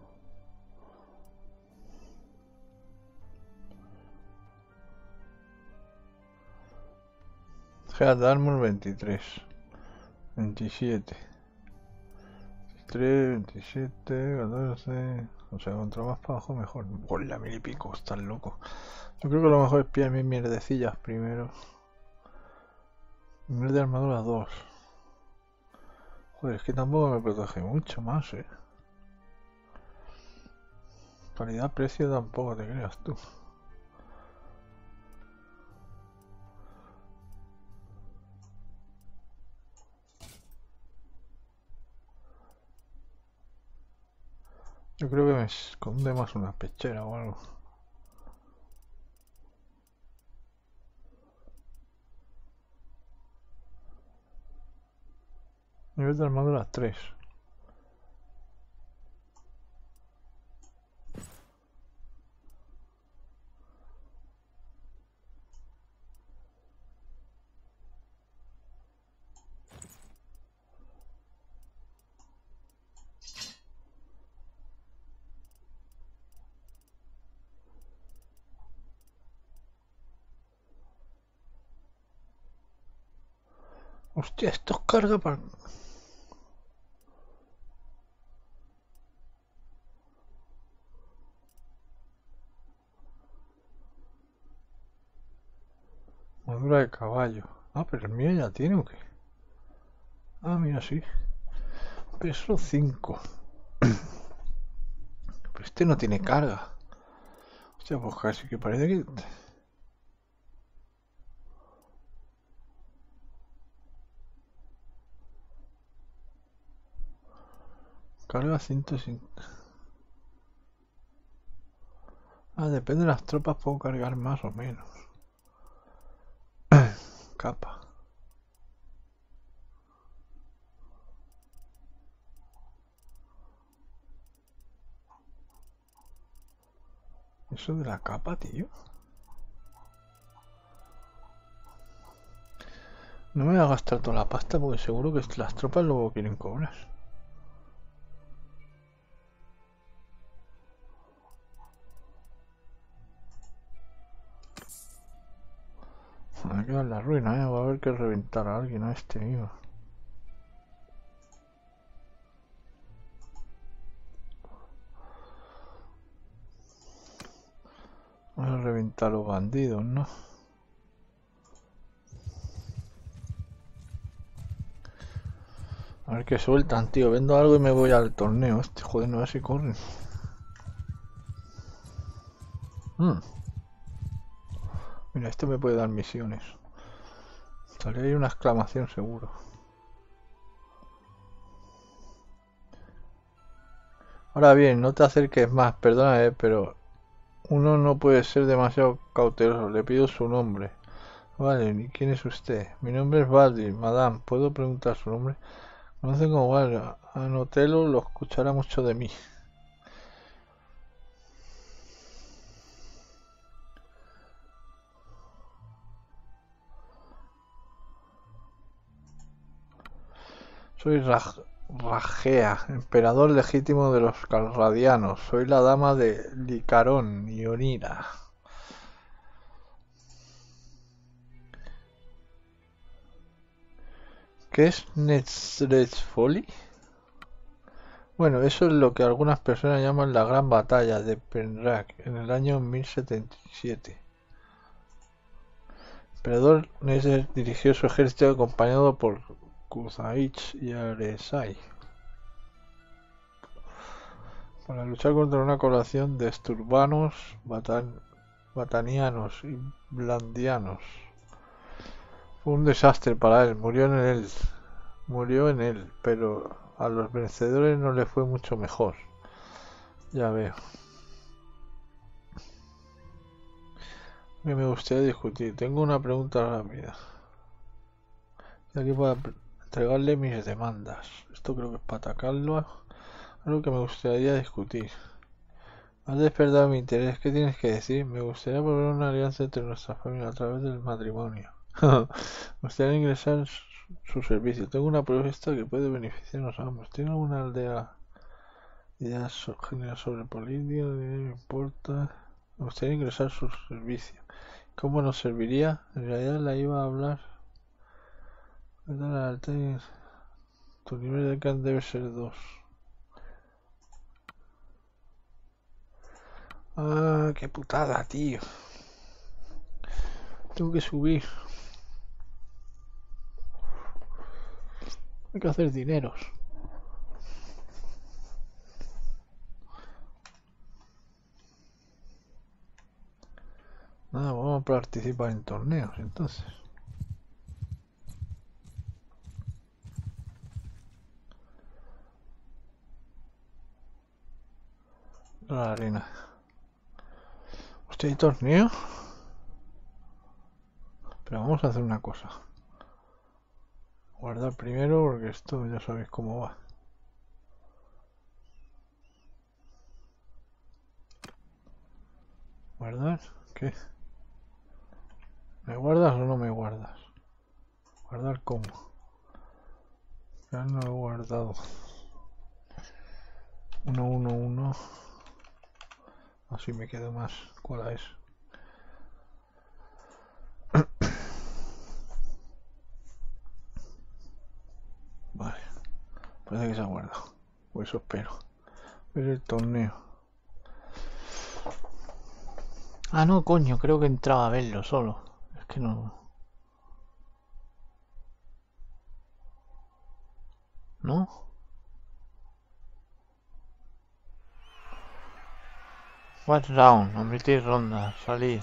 Head Armor 23. 27. 23, 27, 14. O sea, contra más para abajo mejor. Hola, 1000 y pico, estás loco. Yo creo que lo mejor es pillar mis mierdecillas primero. Nivel de armadura 2. Joder, es que tampoco me protege mucho más, Calidad-precio tampoco te creas tú. Yo creo que me esconde más una pechera o algo. Nivel de armadura 3. Hostia, esto carga para... Armadura de caballo. Ah, pero el mío ya tiene o qué. Ah, mira, sí. Peso 5. Pero este no tiene carga. Hostia, pues casi que parece que... Carga 105. Ah, depende de las tropas, puedo cargar más o menos. Capa. Eso de la capa, tío. No me voy a gastar toda la pasta porque seguro que las tropas luego quieren cobrar. Me queda en la ruina, va a haber que reventar a alguien a este mío. Vamos a reventar a los bandidos, ¿no? A ver qué sueltan, tío. Vendo algo y me voy al torneo. Joder, no sé si corren. Mira, este me puede dar misiones. Estaría ahí una exclamación seguro. Ahora bien, no te acerques más, perdona, pero uno no puede ser demasiado cauteloso. Le pido su nombre. Vale, ¿y quién es usted? Mi nombre es Baldi, madame. ¿Puedo preguntar su nombre? Conoce como Baldi. Anotelo lo escuchará mucho de mí. Soy Ragea, emperador legítimo de los Calradianos. Soy la dama de Licarón y Onira. ¿Qué es Netzretsfoli? Bueno, eso es lo que algunas personas llaman la Gran Batalla de Pendrag en el año 1077. El emperador Nezer dirigió su ejército acompañado por Kuzaich y Aresai para luchar contra una coalición de esturbanos, batanianos y blandianos. Fue un desastre para él, murió en él, pero a los vencedores no le fue mucho mejor. Ya veo. Que me gustaría discutir. Tengo una pregunta rápida. Aquí para entregarle mis demandas. Esto creo que es para atacarlo. Algo que me gustaría discutir. Has despertado mi interés. ¿Qué tienes que decir? Me gustaría volver una alianza entre nuestras familias a través del matrimonio. Me gustaría ingresar su servicio. Tengo una propuesta que puede beneficiarnos a ambos. ¿Tiene alguna idea general sobre política? No me importa. Me gustaría ingresar su servicio. ¿Cómo nos serviría? En realidad la iba a hablar. Tu nivel de can debe ser 2. Ah, qué putada, tío. Tengo que subir. Hay que hacer dineros. Nada, vamos a participar en torneos entonces. La arena. Hostia, ¿hay torneo? Pero vamos a hacer una cosa. Guardar primero porque esto ya sabéis cómo va. ¿Guardar? ¿Qué? ¿Me guardas o no me guardas? ¿Guardar cómo? Ya no lo he guardado. 1. Así me quedo más. ¿Cuál es? Vale. Parece que se ha guardado. Pues eso espero. Ver el torneo. Ah, no, coño. Creo que entraba a verlo solo. Es que no... ¿No? What round? Omitir ronda. Salir.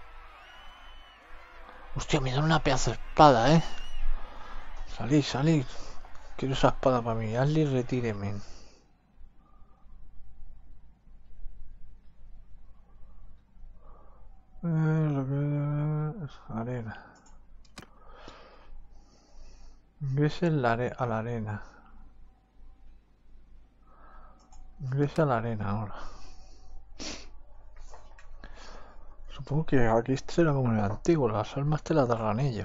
Hostia, me dan una pedazo de espada, ¿eh? Salir. Quiero esa espada para mí. Hazle y retíreme. Arena. Ingrese a la arena. Ingresa a la arena ahora. Supongo que aquí será como en el antiguo, las almas te las darán ellos.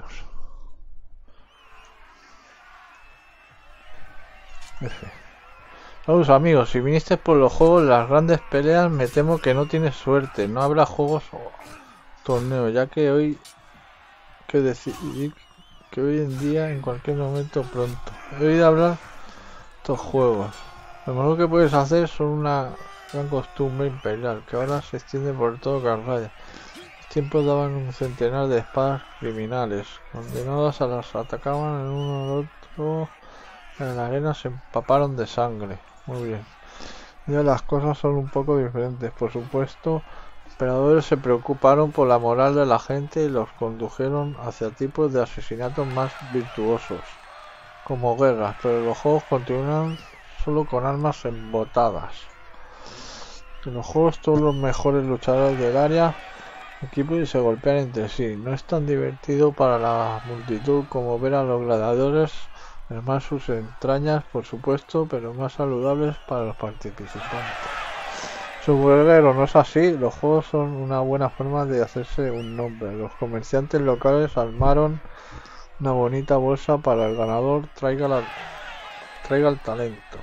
F. Saludos amigos, si viniste por los juegos, las grandes peleas, me temo que no tienes suerte. No habrá juegos o torneos, ya que hoy que decidir que hoy en día, en cualquier momento pronto. He oído hablar de estos juegos. Lo mejor que puedes hacer son una gran costumbre imperial, que ahora se extiende por todo Carraya. En tiempos daban un centenar de espadas criminales, condenadas a las atacaban en uno al otro, en la arena se empaparon de sangre. Muy bien. Ya las cosas son un poco diferentes, por supuesto. Los emperadores se preocuparon por la moral de la gente y los condujeron hacia tipos de asesinatos más virtuosos, como guerras, pero los juegos continúan solo con armas embotadas. En los juegos todos los mejores luchadores del área equipo y se golpean entre sí. No es tan divertido para la multitud como ver a los gladiadores, además sus entrañas por supuesto, pero más saludables para los participantes. Su guerrero no es así, los juegos son una buena forma de hacerse un nombre. Los comerciantes locales armaron una bonita bolsa para el ganador, traiga el talento.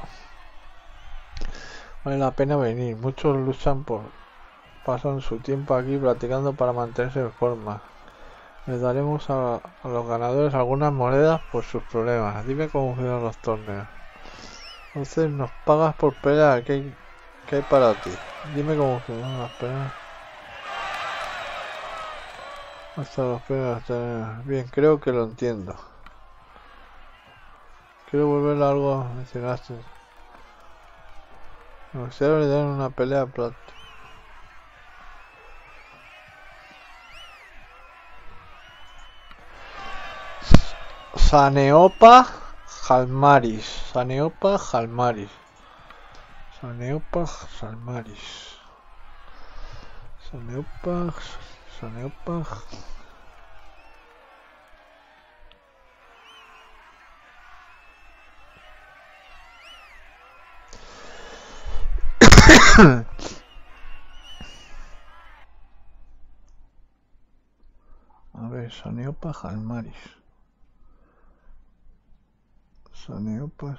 Vale la pena venir, muchos pasan su tiempo aquí practicando para mantenerse en forma. Les daremos a los ganadores algunas monedas por sus problemas. Dime cómo funcionan los torneos. Entonces nos pagas por pelear. ¿Qué hay para ti? Dime cómo funcionan las peleas. Hasta los peleas. Bien, creo que lo entiendo. Quiero volver a algo que mencionaste. Me gustaría ordenar una pelea práctica. Saneopa Jalmaris. Saneopa Jalmaris. Saneopa Jalmaris. Saneopa. A ver, Saneopa Jalmaris. Saneopa.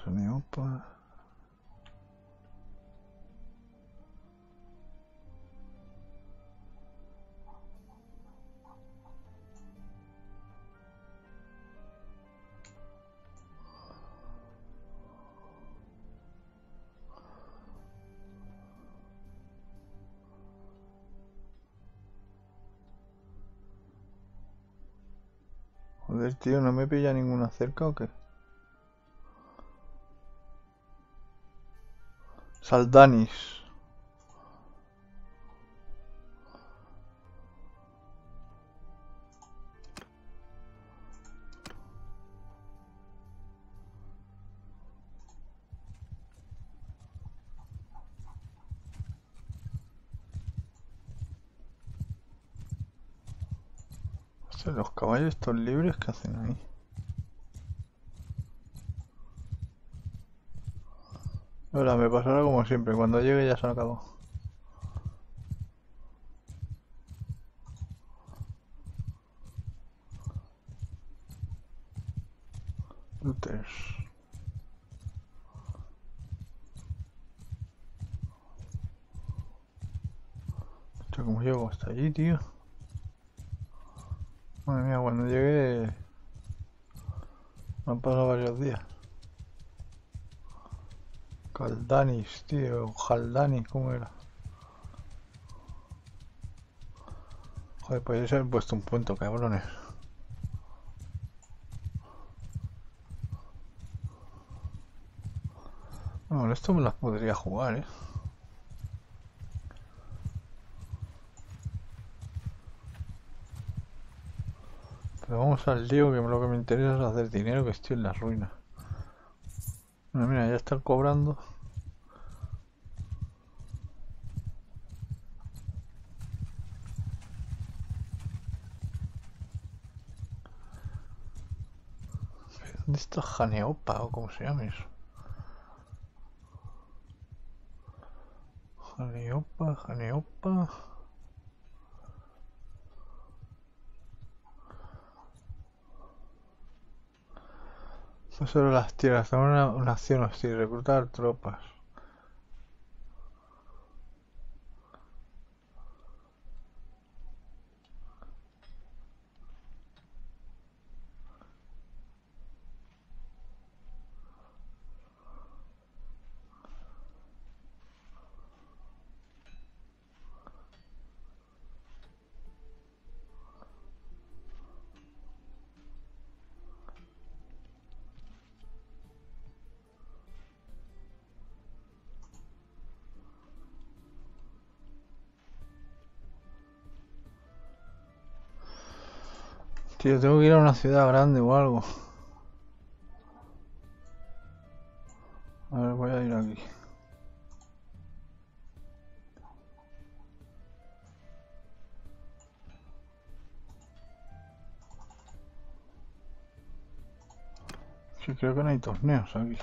Joder, tío, ¿no me pilla ninguna cerca o qué? Saldanis. Hostia, los caballos estos libres, ¿qué hacen ahí? Ahora me pasará como siempre, cuando llegue ya se acabó. Looters. Hostia, ¿cómo llego hasta allí, tío? Madre mía, cuando llegué me han pasado varios días. Caldanis, tío, Jaldanis, ¿cómo era? Joder, podéis haber puesto un punto, cabrones. Bueno, esto me las podría jugar, Pero vamos al lío, que lo que me interesa es hacer dinero, que estoy en la ruina. Bueno, mira, ya están cobrando. ¿Dónde está Janeopa o cómo se llama eso? Janeopa. Sobre las tierras, tomar una acción hostil, reclutar tropas. Tío, tengo que ir a una ciudad grande o algo. A ver, voy a ir aquí. Sí, creo que no hay torneos aquí.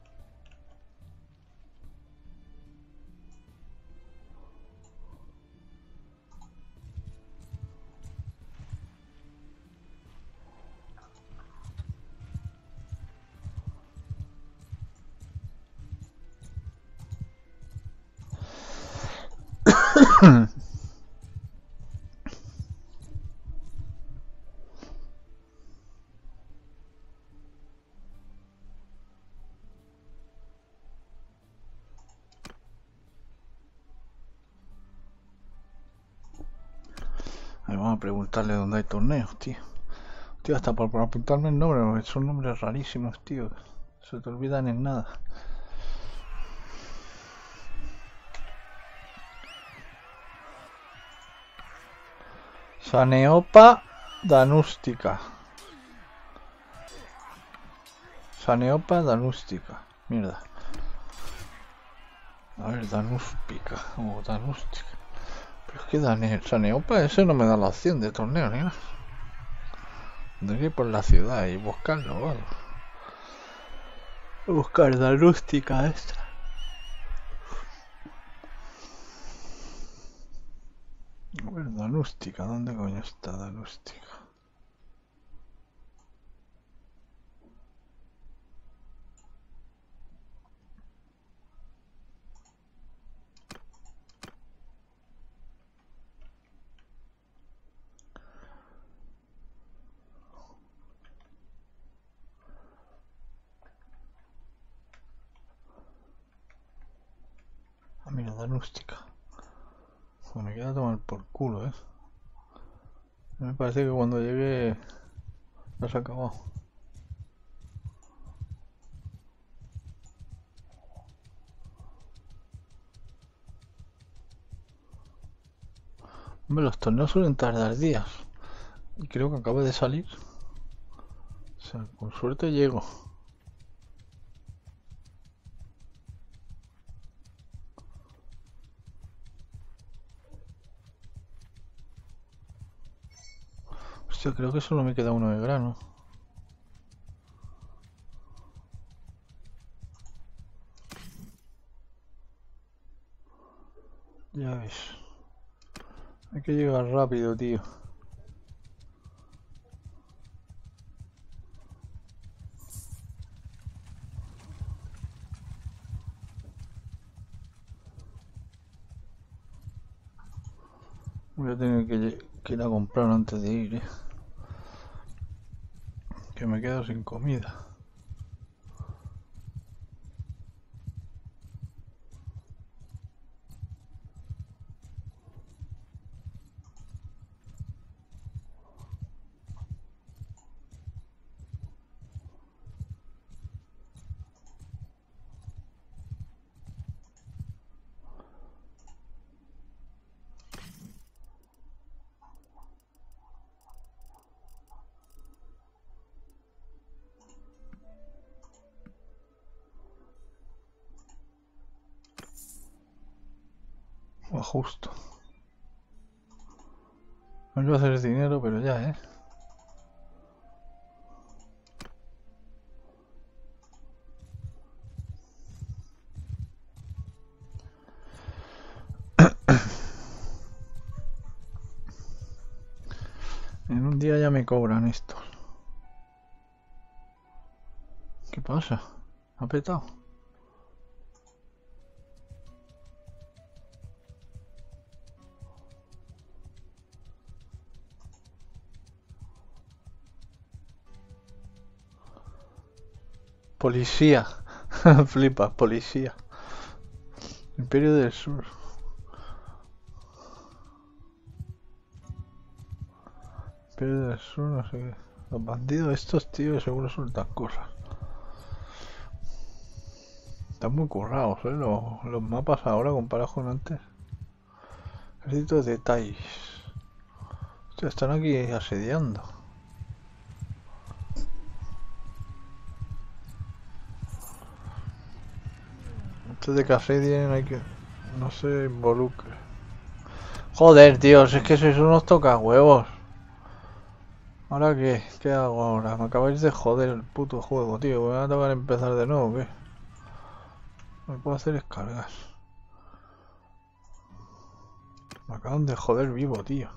Vamos a preguntarle dónde hay torneos, tío. Tío, hasta por apuntarme el nombre, porque son nombres rarísimos, tío. Se te olvidan en nada. Saneopa danústica. Saneopa danústica. Mierda. A ver, danúspica o danústica. Pero es que Saneopa ese no me da la opción de torneo ni nada. Tendré que ir por la ciudad y buscarlo o algo. Buscar danústica esta. A ver, danústica, ¿dónde coño está danústica? Ah, mira, danústica. Pues me queda tomar por culo, Me parece que cuando llegue ya se ha acabado. Hombre, los torneos suelen tardar días. Y creo que acaba de salir. O sea, con suerte llego. Hostia, creo que solo me queda uno de grano. Ya ves. Hay que llegar rápido, tío. Voy a tener que ir a comprar antes de ir, Que me quedo sin comida. Justo. No iba a hacer dinero, pero ya, En un día ya me cobran esto. pasa? ¿Ha petado? Policía. Flipa, policía. Imperio del Sur. Imperio del Sur, no sé qué. Los bandidos estos, tío, seguro sueltan cosas. Están muy currados, los mapas ahora comparados con antes. Necesito detalles. Hostia, están aquí asediando. Antes de que asedien hay que... no se involucre. Joder, tío, si es que sois unos tocahuevos. ¿Ahora qué? ¿Qué hago ahora? Me acabáis de joder el puto juego, tío. ¿Voy a tocar empezar de nuevo o qué? Lo que puedo hacer es cargar. Me acaban de joder vivo, tío.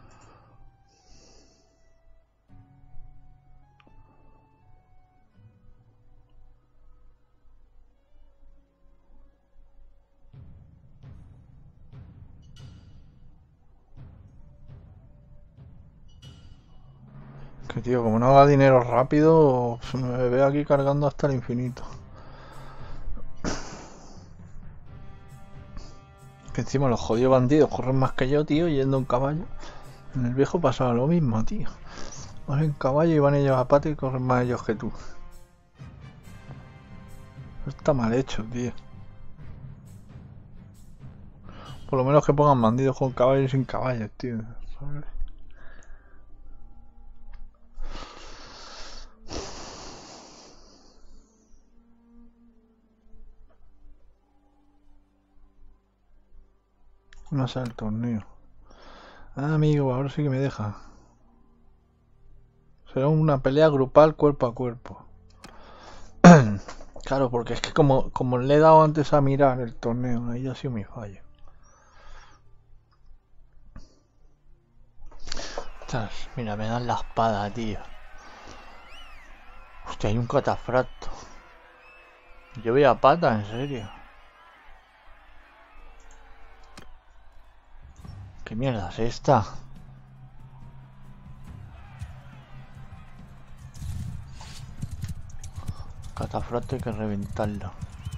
Que tío, como no haga dinero rápido, me veo aquí cargando hasta el infinito. Que encima los jodidos bandidos corren más que yo, tío, yendo en caballo. En el viejo pasaba lo mismo, tío. Vas en caballo y van ellos a pata y corren más ellos que tú. Está mal hecho, tío. Por lo menos que pongan bandidos con caballos y sin caballos, tío. ¿Sabes? No sale el torneo. Ah, amigo, ahora sí que me deja. Será una pelea grupal cuerpo a cuerpo. Claro, porque es que como le he dado antes a mirar el torneo, ahí ha sido mi fallo. Ostras, mira, me dan la espada, tío. Hostia, hay un catafracto. Yo voy a pata, en serio. ¿Qué mierda es esta? Catafracto hay que reventarlo.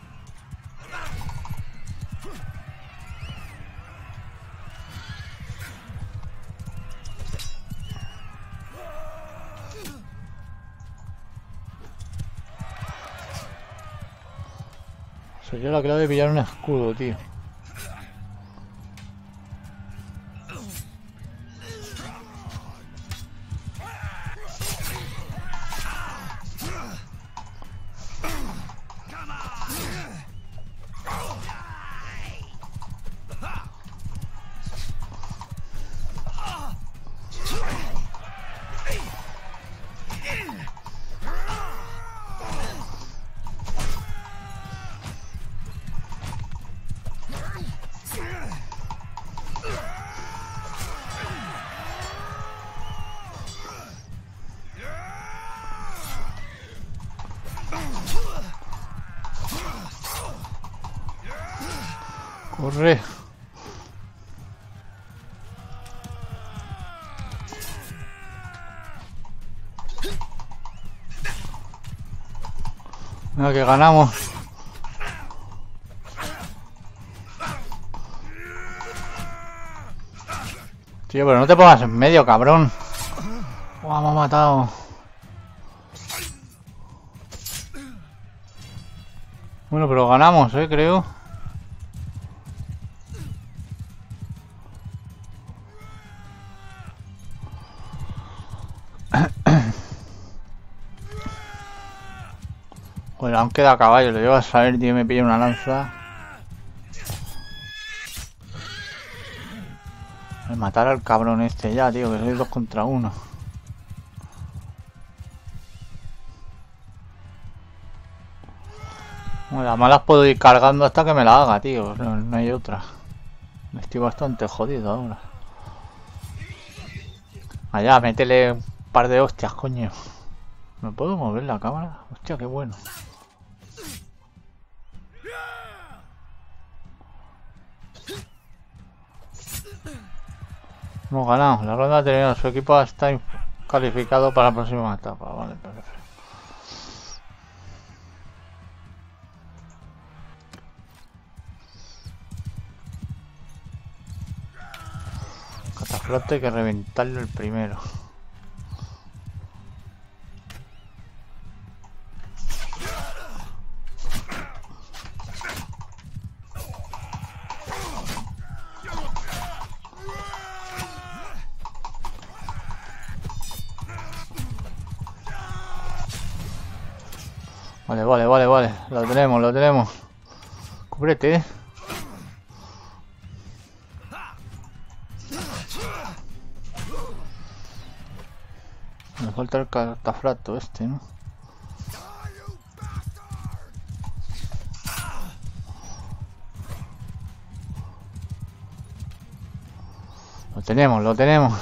Sería la clave de pillar un escudo, tío. Corre. Mira que ganamos. Tío, pero no te pongas en medio, cabrón. Buah, me ha matado. Bueno, pero ganamos, creo. Bueno, aún queda caballo, lo llevo a saber, tío, me pilla una lanza. Voy a matar al cabrón este ya, tío, que soy 2 contra 1. Bueno, las malas puedo ir cargando hasta que me la haga, tío, no hay otra. Estoy bastante jodido ahora. Allá, métele un par de hostias, coño. ¿Me puedo mover la cámara? Hostia, qué bueno. Hemos ganado. La ronda anterior. Su equipo está calificado para la próxima etapa. Vale, perfecto. Catafrote hay que reventarlo el primero. Vale. Lo tenemos. Cúbrete. Me falta el catafrato este, ¿no? Lo tenemos.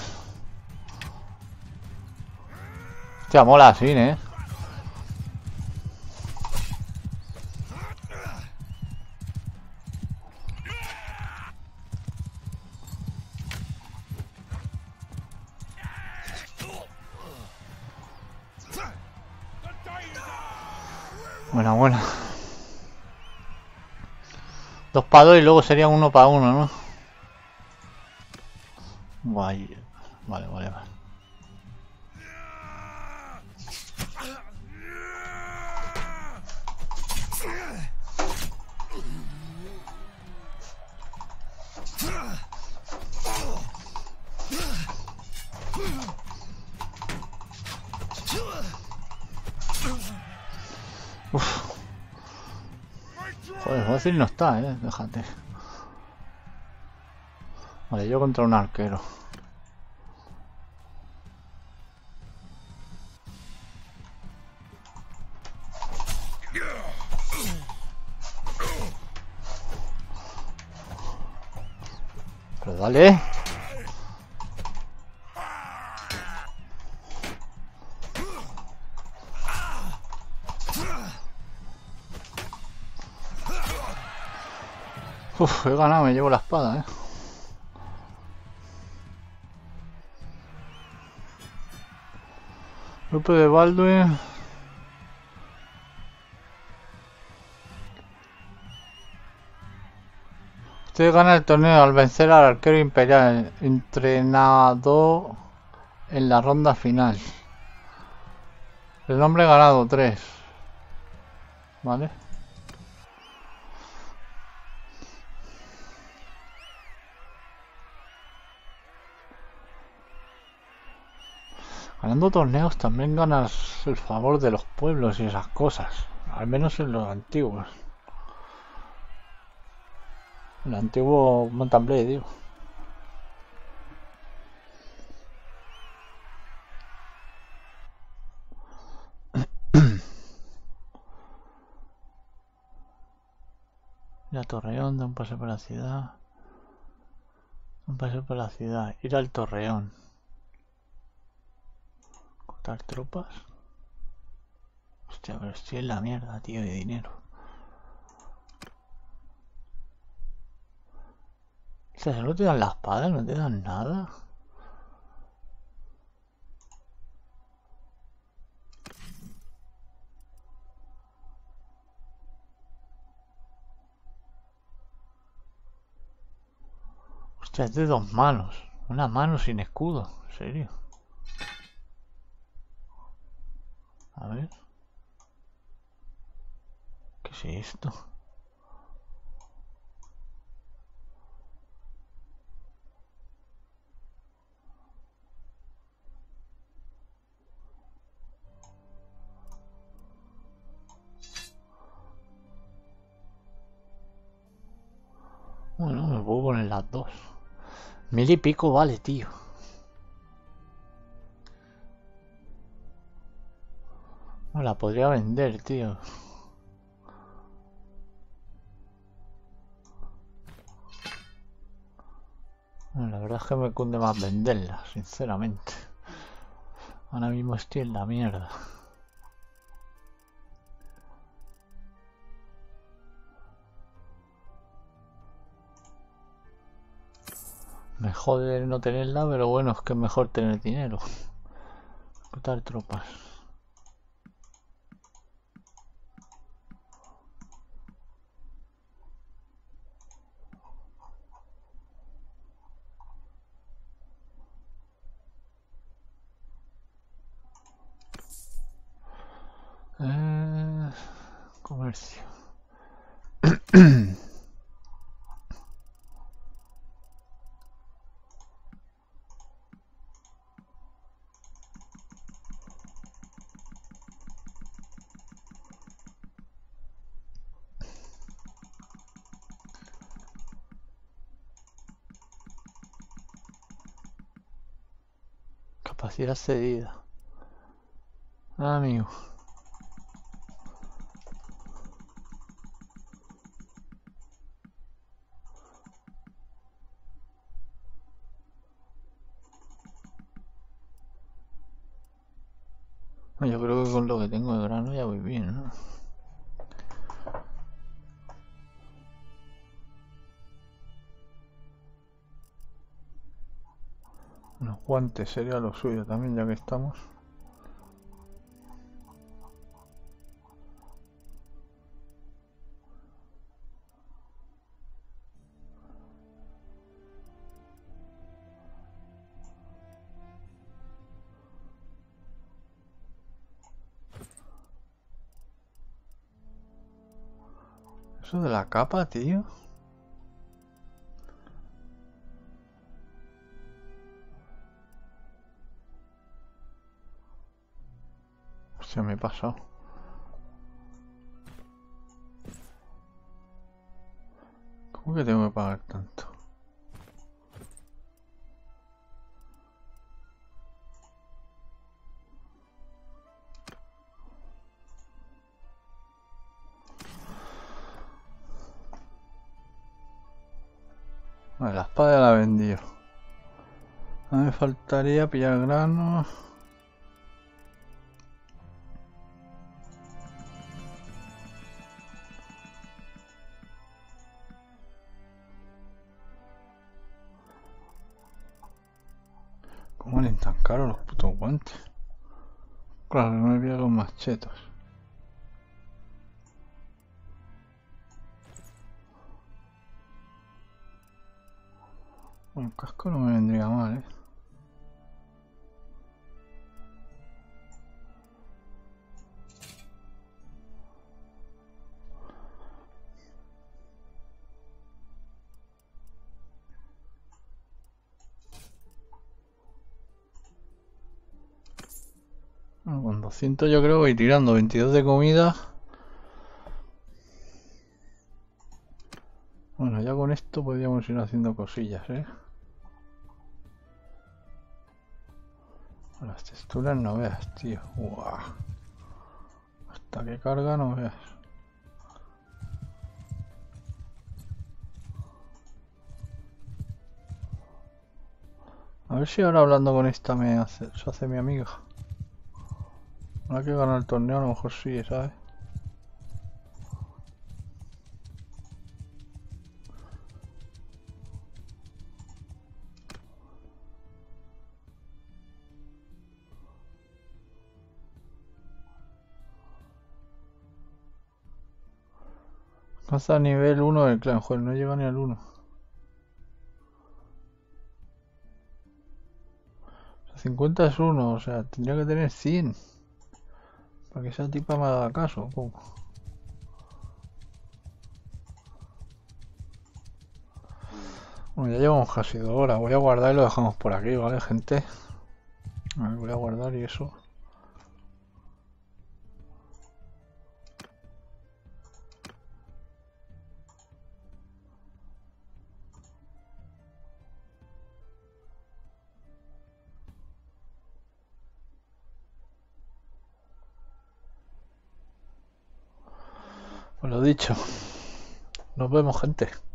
Hostia, mola así, ¿eh? Buena. 2 para 2 y luego sería 1 para 1, ¿no? Guay. Vale. Uf. Joder, fácil no está, déjate. Vale, yo contra un arquero. Pero dale. Uf, he ganado, me llevo la espada, Grupo de Baldwin. Usted gana el torneo al vencer al arquero imperial, entrenado en la ronda final. El nombre ganado 3. Vale. Ganando torneos también ganas el favor de los pueblos y esas cosas. Al menos en los antiguos. El antiguo Mount & Blade, digo. Ir a Torreón, da un paseo por la ciudad. Ir al Torreón. Cortar tropas. Hostia, pero estoy en la mierda, tío, de dinero. O sea, solo te dan la espada, no te dan nada. Hostia, es de 2 manos. Una mano sin escudo, en serio. A ver. ¿Qué es esto? Bueno, me puedo poner las dos. 1000 y pico vale, tío. No la podría vender, tío. Bueno, la verdad es que me cunde más venderla, sinceramente. Ahora mismo estoy en la mierda. Me jode no tenerla, pero bueno, es que es mejor tener dinero. Reclutar tropas. Comercio. Capacidad cedida. Amigo. Yo creo que con lo que tengo de grano ya voy bien, ¿no? Unos guantes sería lo suyo también, ya que estamos. Eso de la capa, tío. Se me he pasado. ¿Cómo que tengo que pagar tanto? Vale, la espada ya la he vendido. A mí me faltaría pillar grano. ¿Cómo valen tan caros los putos guantes? Claro, no me pillan los más chetos. Bueno, el casco no me vendría mal, Bueno, con 200 yo creo que voy tirando 22 de comida. Bueno, ya con esto podríamos ir haciendo cosillas, Las texturas no veas, tío. Uah. Hasta que carga no veas. A ver si ahora hablando con esta se hace mi amiga. Ahora que gana el torneo a lo mejor sí, ¿sabes? Hasta nivel 1 del clan, joder, no llega ni al 1. 50 es 1, o sea, tendría que tener 100. Para que esa tipa me haga caso, ¿cómo? Bueno, ya llevamos casi 2 horas. Voy a guardar y lo dejamos por aquí, ¿vale, gente? A ver, voy a guardar y eso. Pues lo dicho. Nos vemos, gente.